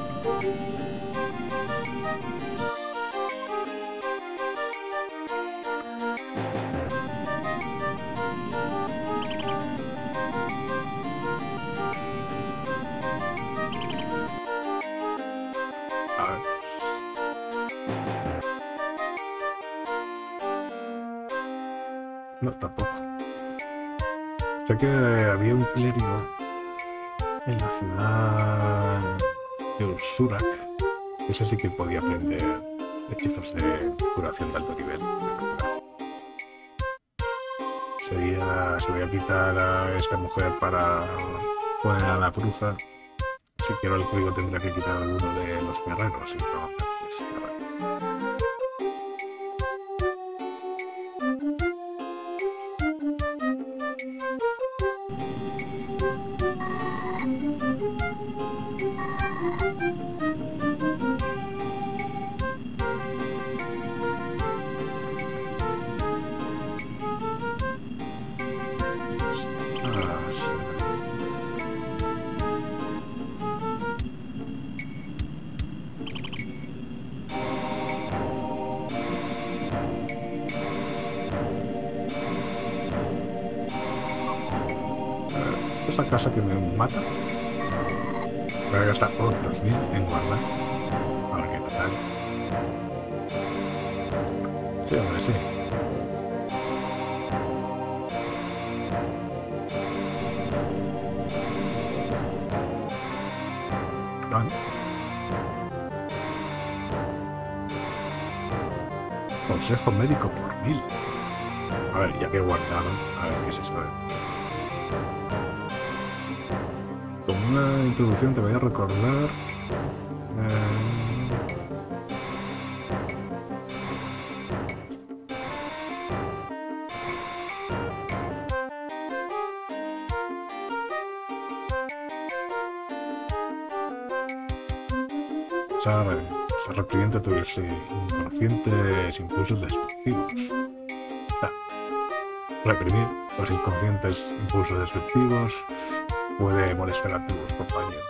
No, tampoco. Sé que había un clérigo en la ciudad de Ursurak, que ese sí que podía aprender hechizos de curación de alto nivel. Sería, se voy a quitar a esta mujer para poner a la bruja. Si quiero el código tendría que quitar a alguno de los guerreros y no me apetece. Esta casa que me mata. Voy a gastar otros mil en guardar. A ver qué tal. Sí, hombre, sí. Vale. Consejo médico por mil. A ver, ya que he guardado, a ver qué es esto de... Como una introducción te voy a recordar eh... o sea, a ver, se reprimiente tus inconscientes impulsos destructivos. O sea, reprimir los inconscientes impulsos destructivos puede molestar a tus compañeros.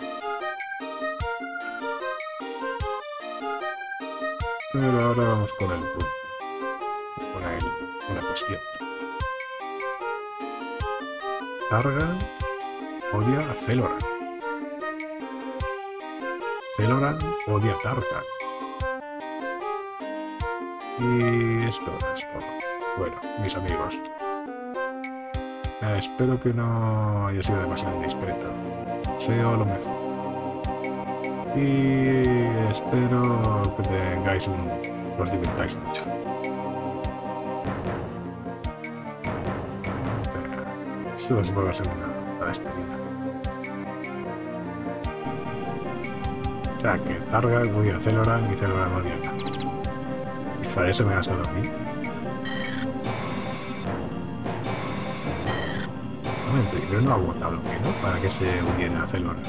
Pero ahora vamos con el punto, con, el, con la cuestión. Targan odia a Celoran. Celoran odia a Targan. Y esto es todo. Bueno, mis amigos. Eh, espero que no haya sido demasiado indiscreto. Deseo lo mejor. Y espero que tengáis un... os divirtáis mucho. Esto supongo que va a ser una, una despedida. O sea, que Targan odia a Celoran y Celoran odia a Targan. Y para eso me he gastado a mí. En primero no ha votado que no, para que se uniera a Celoran.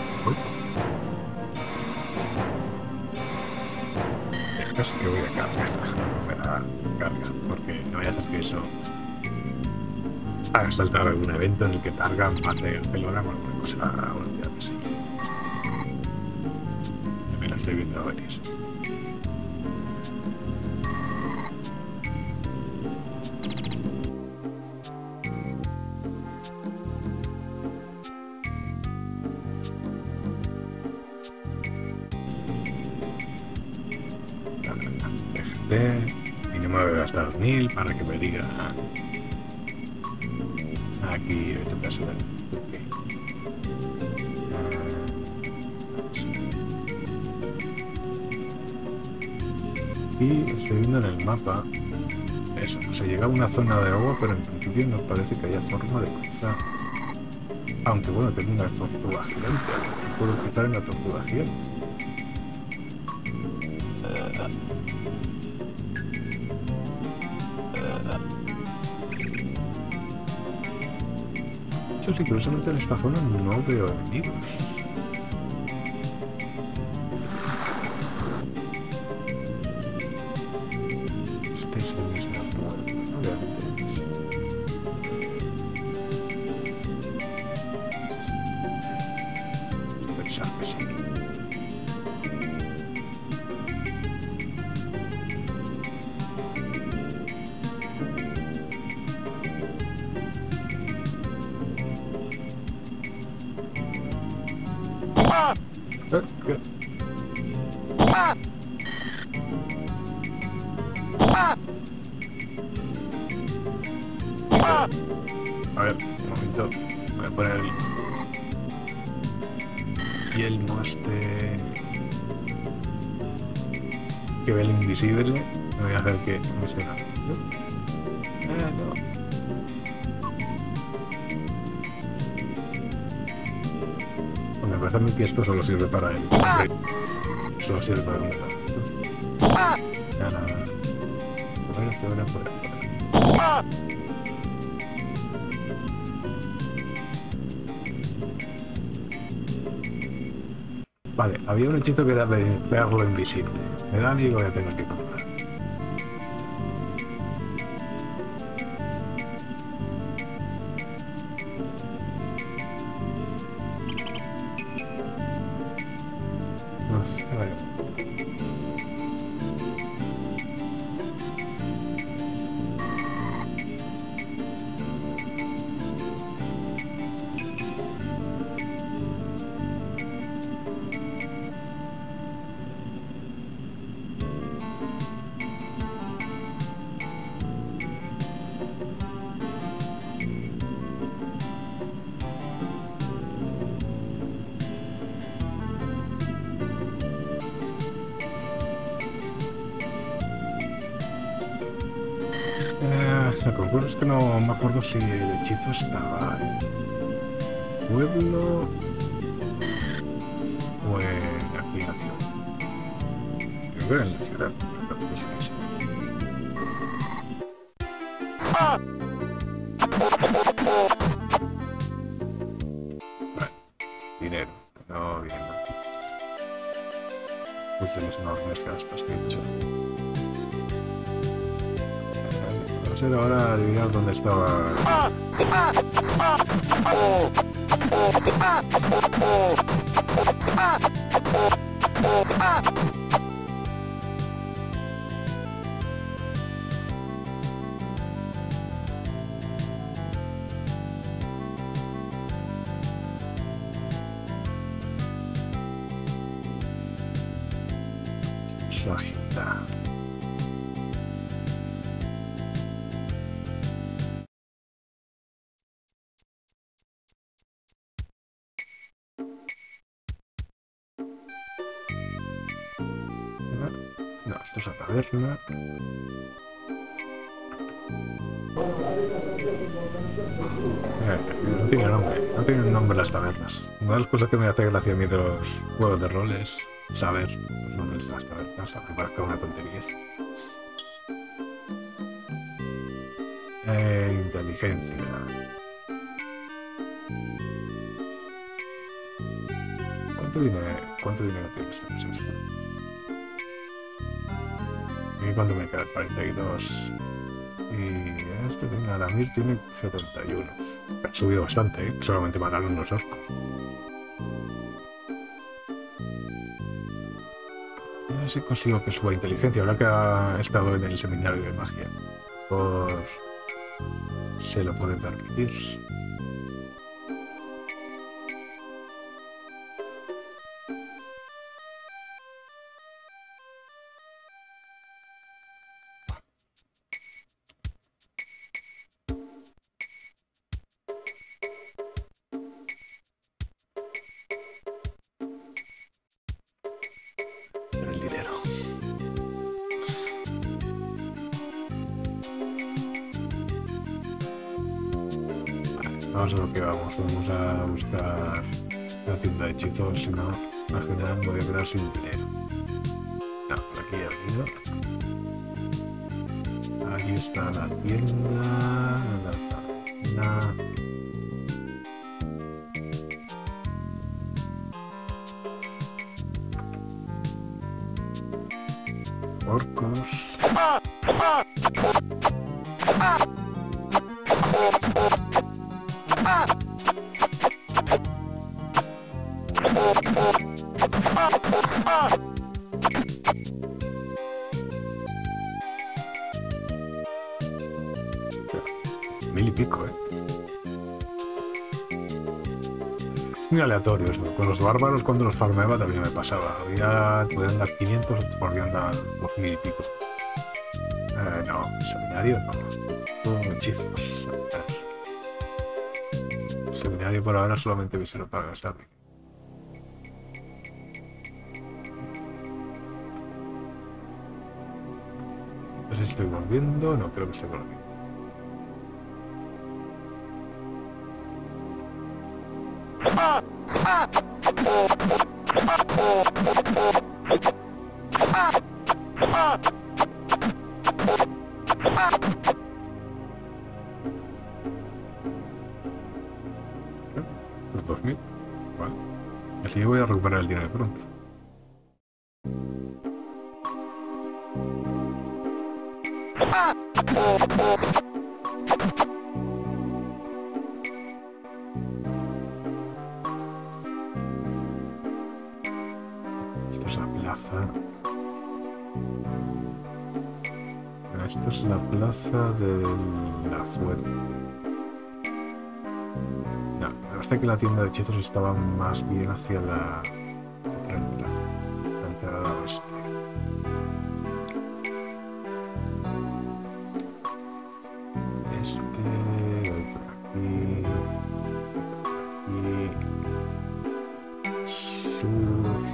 El caso es que voy a cargar, para cargar, porque no vaya a ser que eso haga saltar algún evento en el que Targan mate a Celoran o alguna cosa, una así. Me la estoy viendo a venir. Y no me voy a gastar mil para que me diga aquí voy a saber y estoy viendo en el mapa eso, se llega a una zona de agua, pero en principio no parece que haya forma de cruzar, aunque bueno, tengo una tortuga gigante, puedo cruzar en la tortuga gigante. Eso sí, curiosamente en esta zona no veo enemigos. Este es el mismo puerto, ¿no? De antes. Pensar que sí. Eh, ¿qué? A ver, un momento. Voy a poner el... Y el no este... Que ve el invisible. No voy a hacer que no esté nada. Eh, no. Bueno, me parece a mí que esto solo sirve para él. Solo sirve para un lado. Ya nada. Fuera, fuera, fuera, fuera. Vale, había un hechizo que era pegarlo invisible. Me da miedo, voy a tener que comprar. Uf, vale. El concurso es que no me acuerdo si el hechizo estaba en pueblo o en aquí en la ciudad. Creo que era en la ciudad. Vale, dinero, no bien. Pues de los enormes gastos que he hecho. Vamos a ahora adivinar dónde estaba. Es la agenda. No, esto es la taberna. Eh, no tiene nombre, no tienen nombre las tabernas. Una de las cosas que me hace gracia a mí de los juegos de rol es saber los nombres de las tabernas, aunque parezca una tontería. Eh, inteligencia. ¿Cuánto dinero, cuánto dinero tiene esta cosa? ¿Y cuánto me queda? cuarenta y dos. Y este tiene, Aramir tiene setenta y uno. Ha subido bastante, ¿eh? Solamente mataron unos orcos. A ver si consigo que suba inteligencia, ahora que ha estado en el seminario de magia. Por... se lo puede permitir. El dinero. Vale, vamos a lo que vamos. Vamos a buscar la tienda de hechizos, si no, al final me voy a quedar sin dinero. No, por aquí arriba. Allí está la tienda, la taberna. Mil y pico, eh. Muy aleatorios, ¿no? Con los bárbaros cuando los farmeaba también me pasaba. Había, podían dar quinientos, otros podían dar dos mil y pico. Eh, no, seminario no. Son hechizos. El seminario por ahora solamente visero para gastar. No sé si estoy volviendo, no creo que esté volviendo. Los dos mil. Vale. Así que voy a recuperar el dinero pronto. Esto es la plaza. Esto es la plaza de la fuente. No, hasta que la tienda de hechizos estaba más bien hacia la otra entrada, la entrada oeste. Este, voy por aquí, por aquí, sur.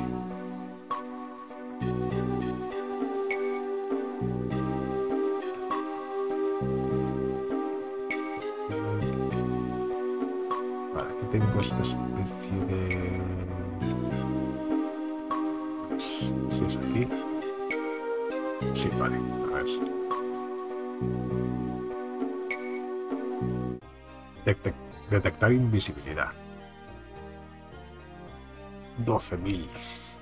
Vale, aquí tengo esta especie de... Si es aquí. Sí, vale, a ver. Detec detectar invisibilidad. doce mil.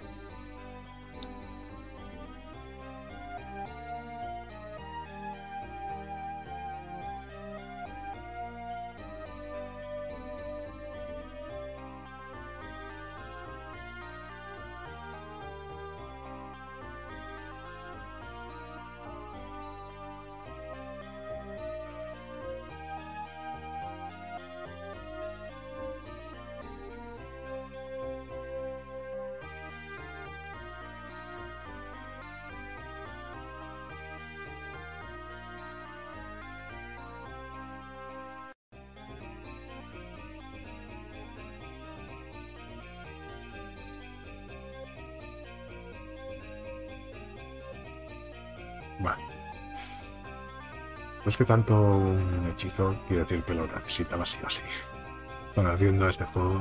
Vale. Pues que tanto un hechizo quiere decir que lo necesitaba sí o sí. Bueno, haciendo este juego.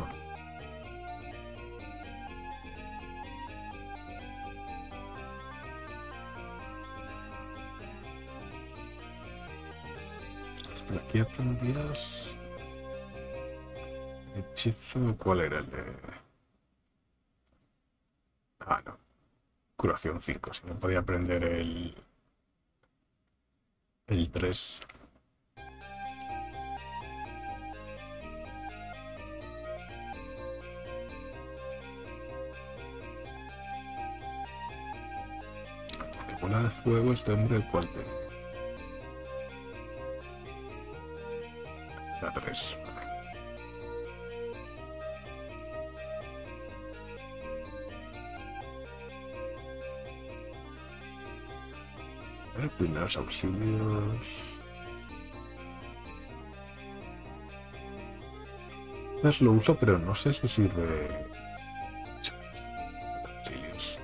Espera, aquí aprendías. Hechizo, ¿cuál era el de...? Ah, no. Curación cinco, si no podía aprender el... El tres. Porque bola de fuego este hombre, ¿cuál te...? La tres. Primeros auxilios. Entonces lo uso, pero no sé si sirve. Auxilios.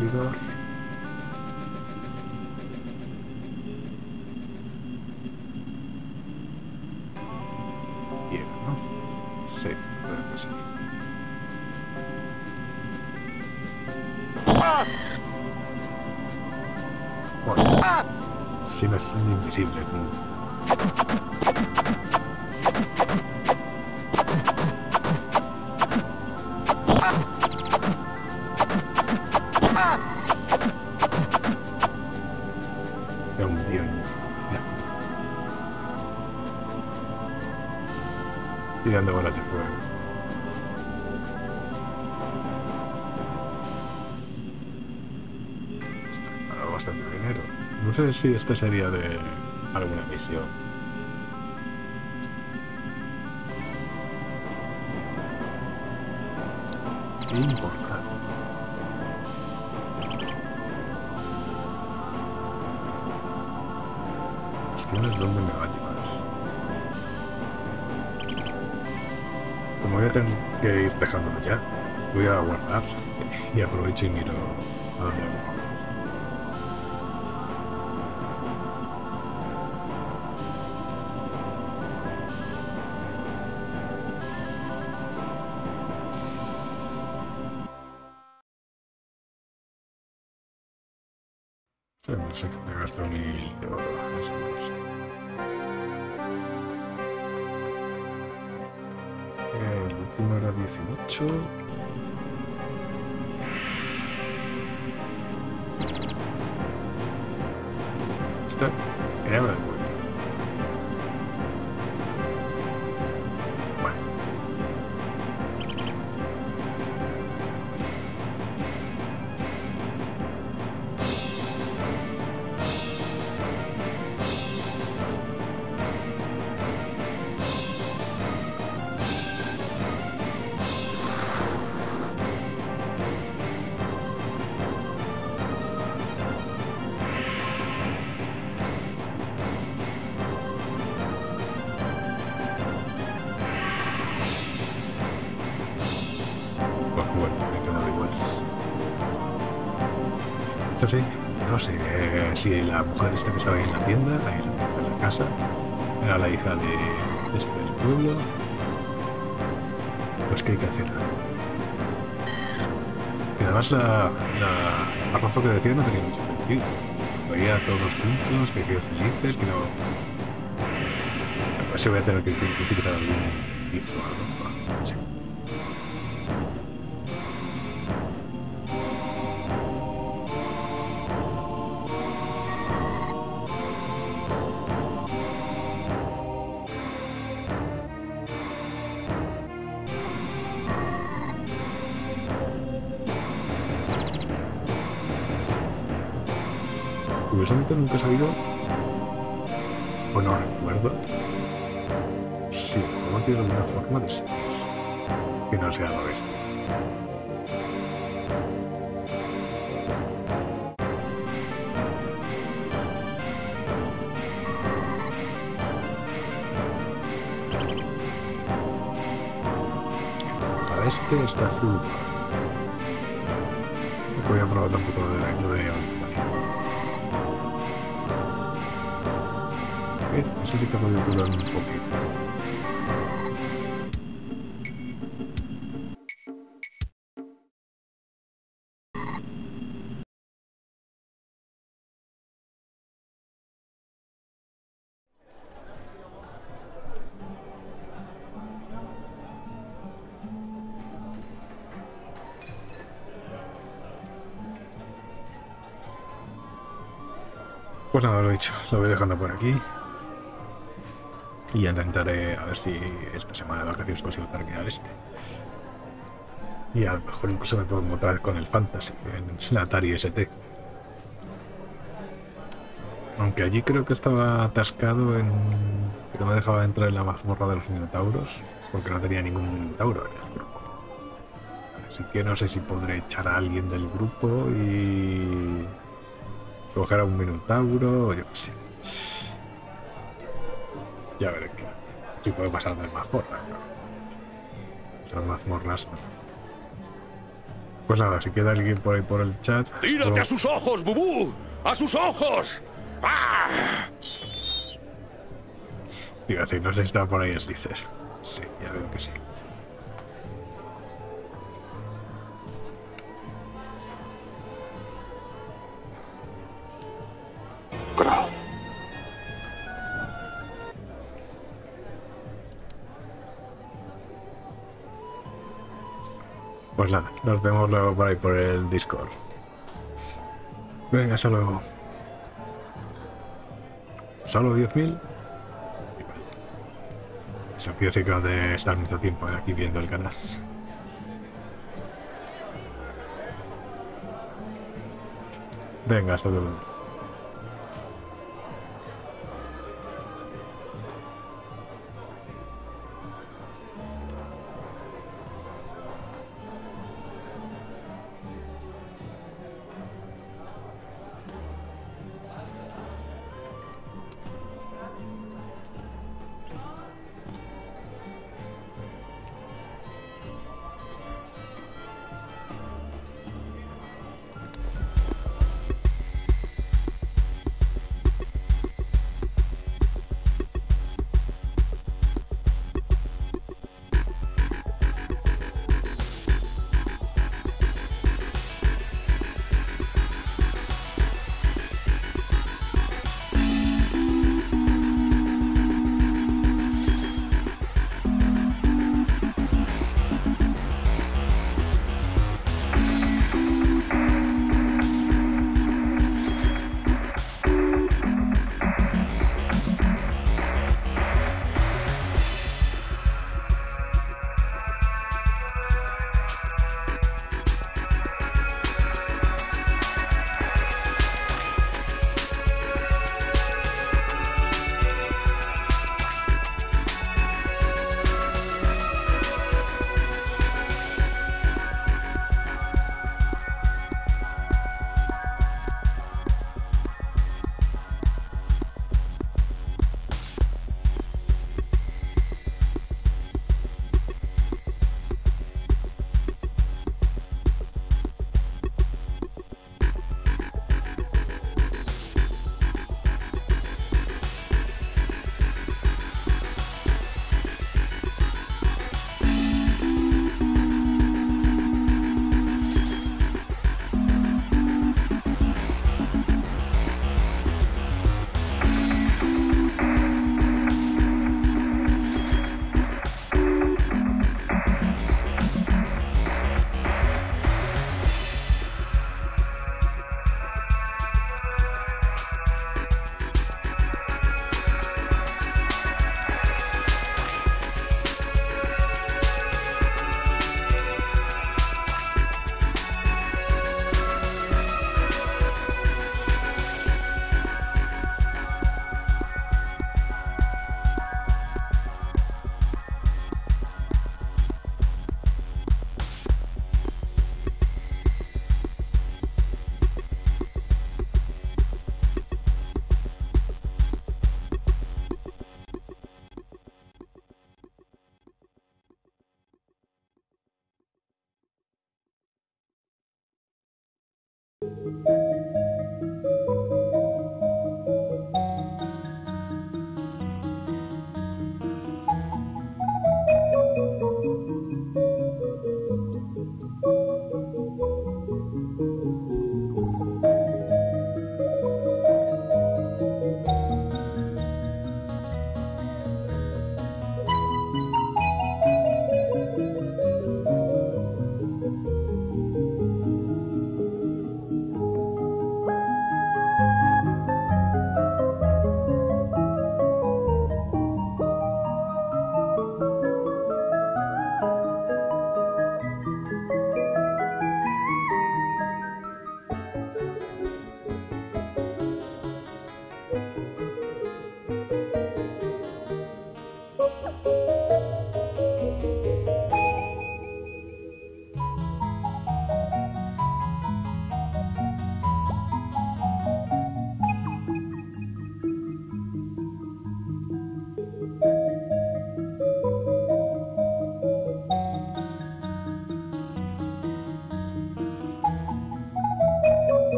Polydor. Quiero, ¿no? Sí, creo que sí. Bueno, si me siento invisible. Era un tío tirando bolas de fuego. Esto, bastante dinero. No sé si esta sería de alguna misión. Importante. Cuestiones dónde me va a llevar. Como voy a tener que ir dejándolo ya, voy a guardar y aprovecho y miro a dónde voy. No sé, me gasto mil de oro en esa bolsa. El último era dieciocho. Esta era el bueno. Eso sí, no sé eh, si la mujer esta que estaba ahí en la tienda, ahí en la, tienda, en la casa, era la hija de, de este del pueblo. Pues qué hay que hacer. Y además la, la parrazo que decía no tenía mucho sentido. Veía a todos juntos, que quedan felices, que no... A ver si voy a tener que utilizar algún hechizo o algo. No sé. Curiosamente nunca he sabido, o no recuerdo, si el juego tiene alguna forma de ser que no sea lo este. Para este está azul. Voy a probar un poco de daño de orientación. Bien, ese sí que ha podido curar un poquito. Pues nada, lo he dicho, lo voy dejando por aquí. Y intentaré a ver si esta semana de vacaciones consigo terminar este. Y a lo mejor incluso me pongo otra vez con el Fantasy en la Atari S T. Aunque allí creo que estaba atascado en... que no me dejaba entrar en la mazmorra de los minotauros, porque no tenía ningún minotauro en el grupo. Así que no sé si podré echar a alguien del grupo y... coger a un minotauro o yo qué sé. Ya veré qué. Si puedo pasar del mazmorra. Pero... las mazmorras no. Pues nada, si queda alguien por ahí por el chat... ¡Tírate o... a sus ojos, Bubú! ¡A sus ojos! ¡Ah! Digo, si no sé si está por ahí Slicer. Sí, ya veo que sí. Pues nada, nos vemos luego por ahí por el Discord. Venga, hasta luego. ¿Solo diez mil? Eso quiere decir que no de estar mucho tiempo aquí viendo el canal. Venga, hasta luego.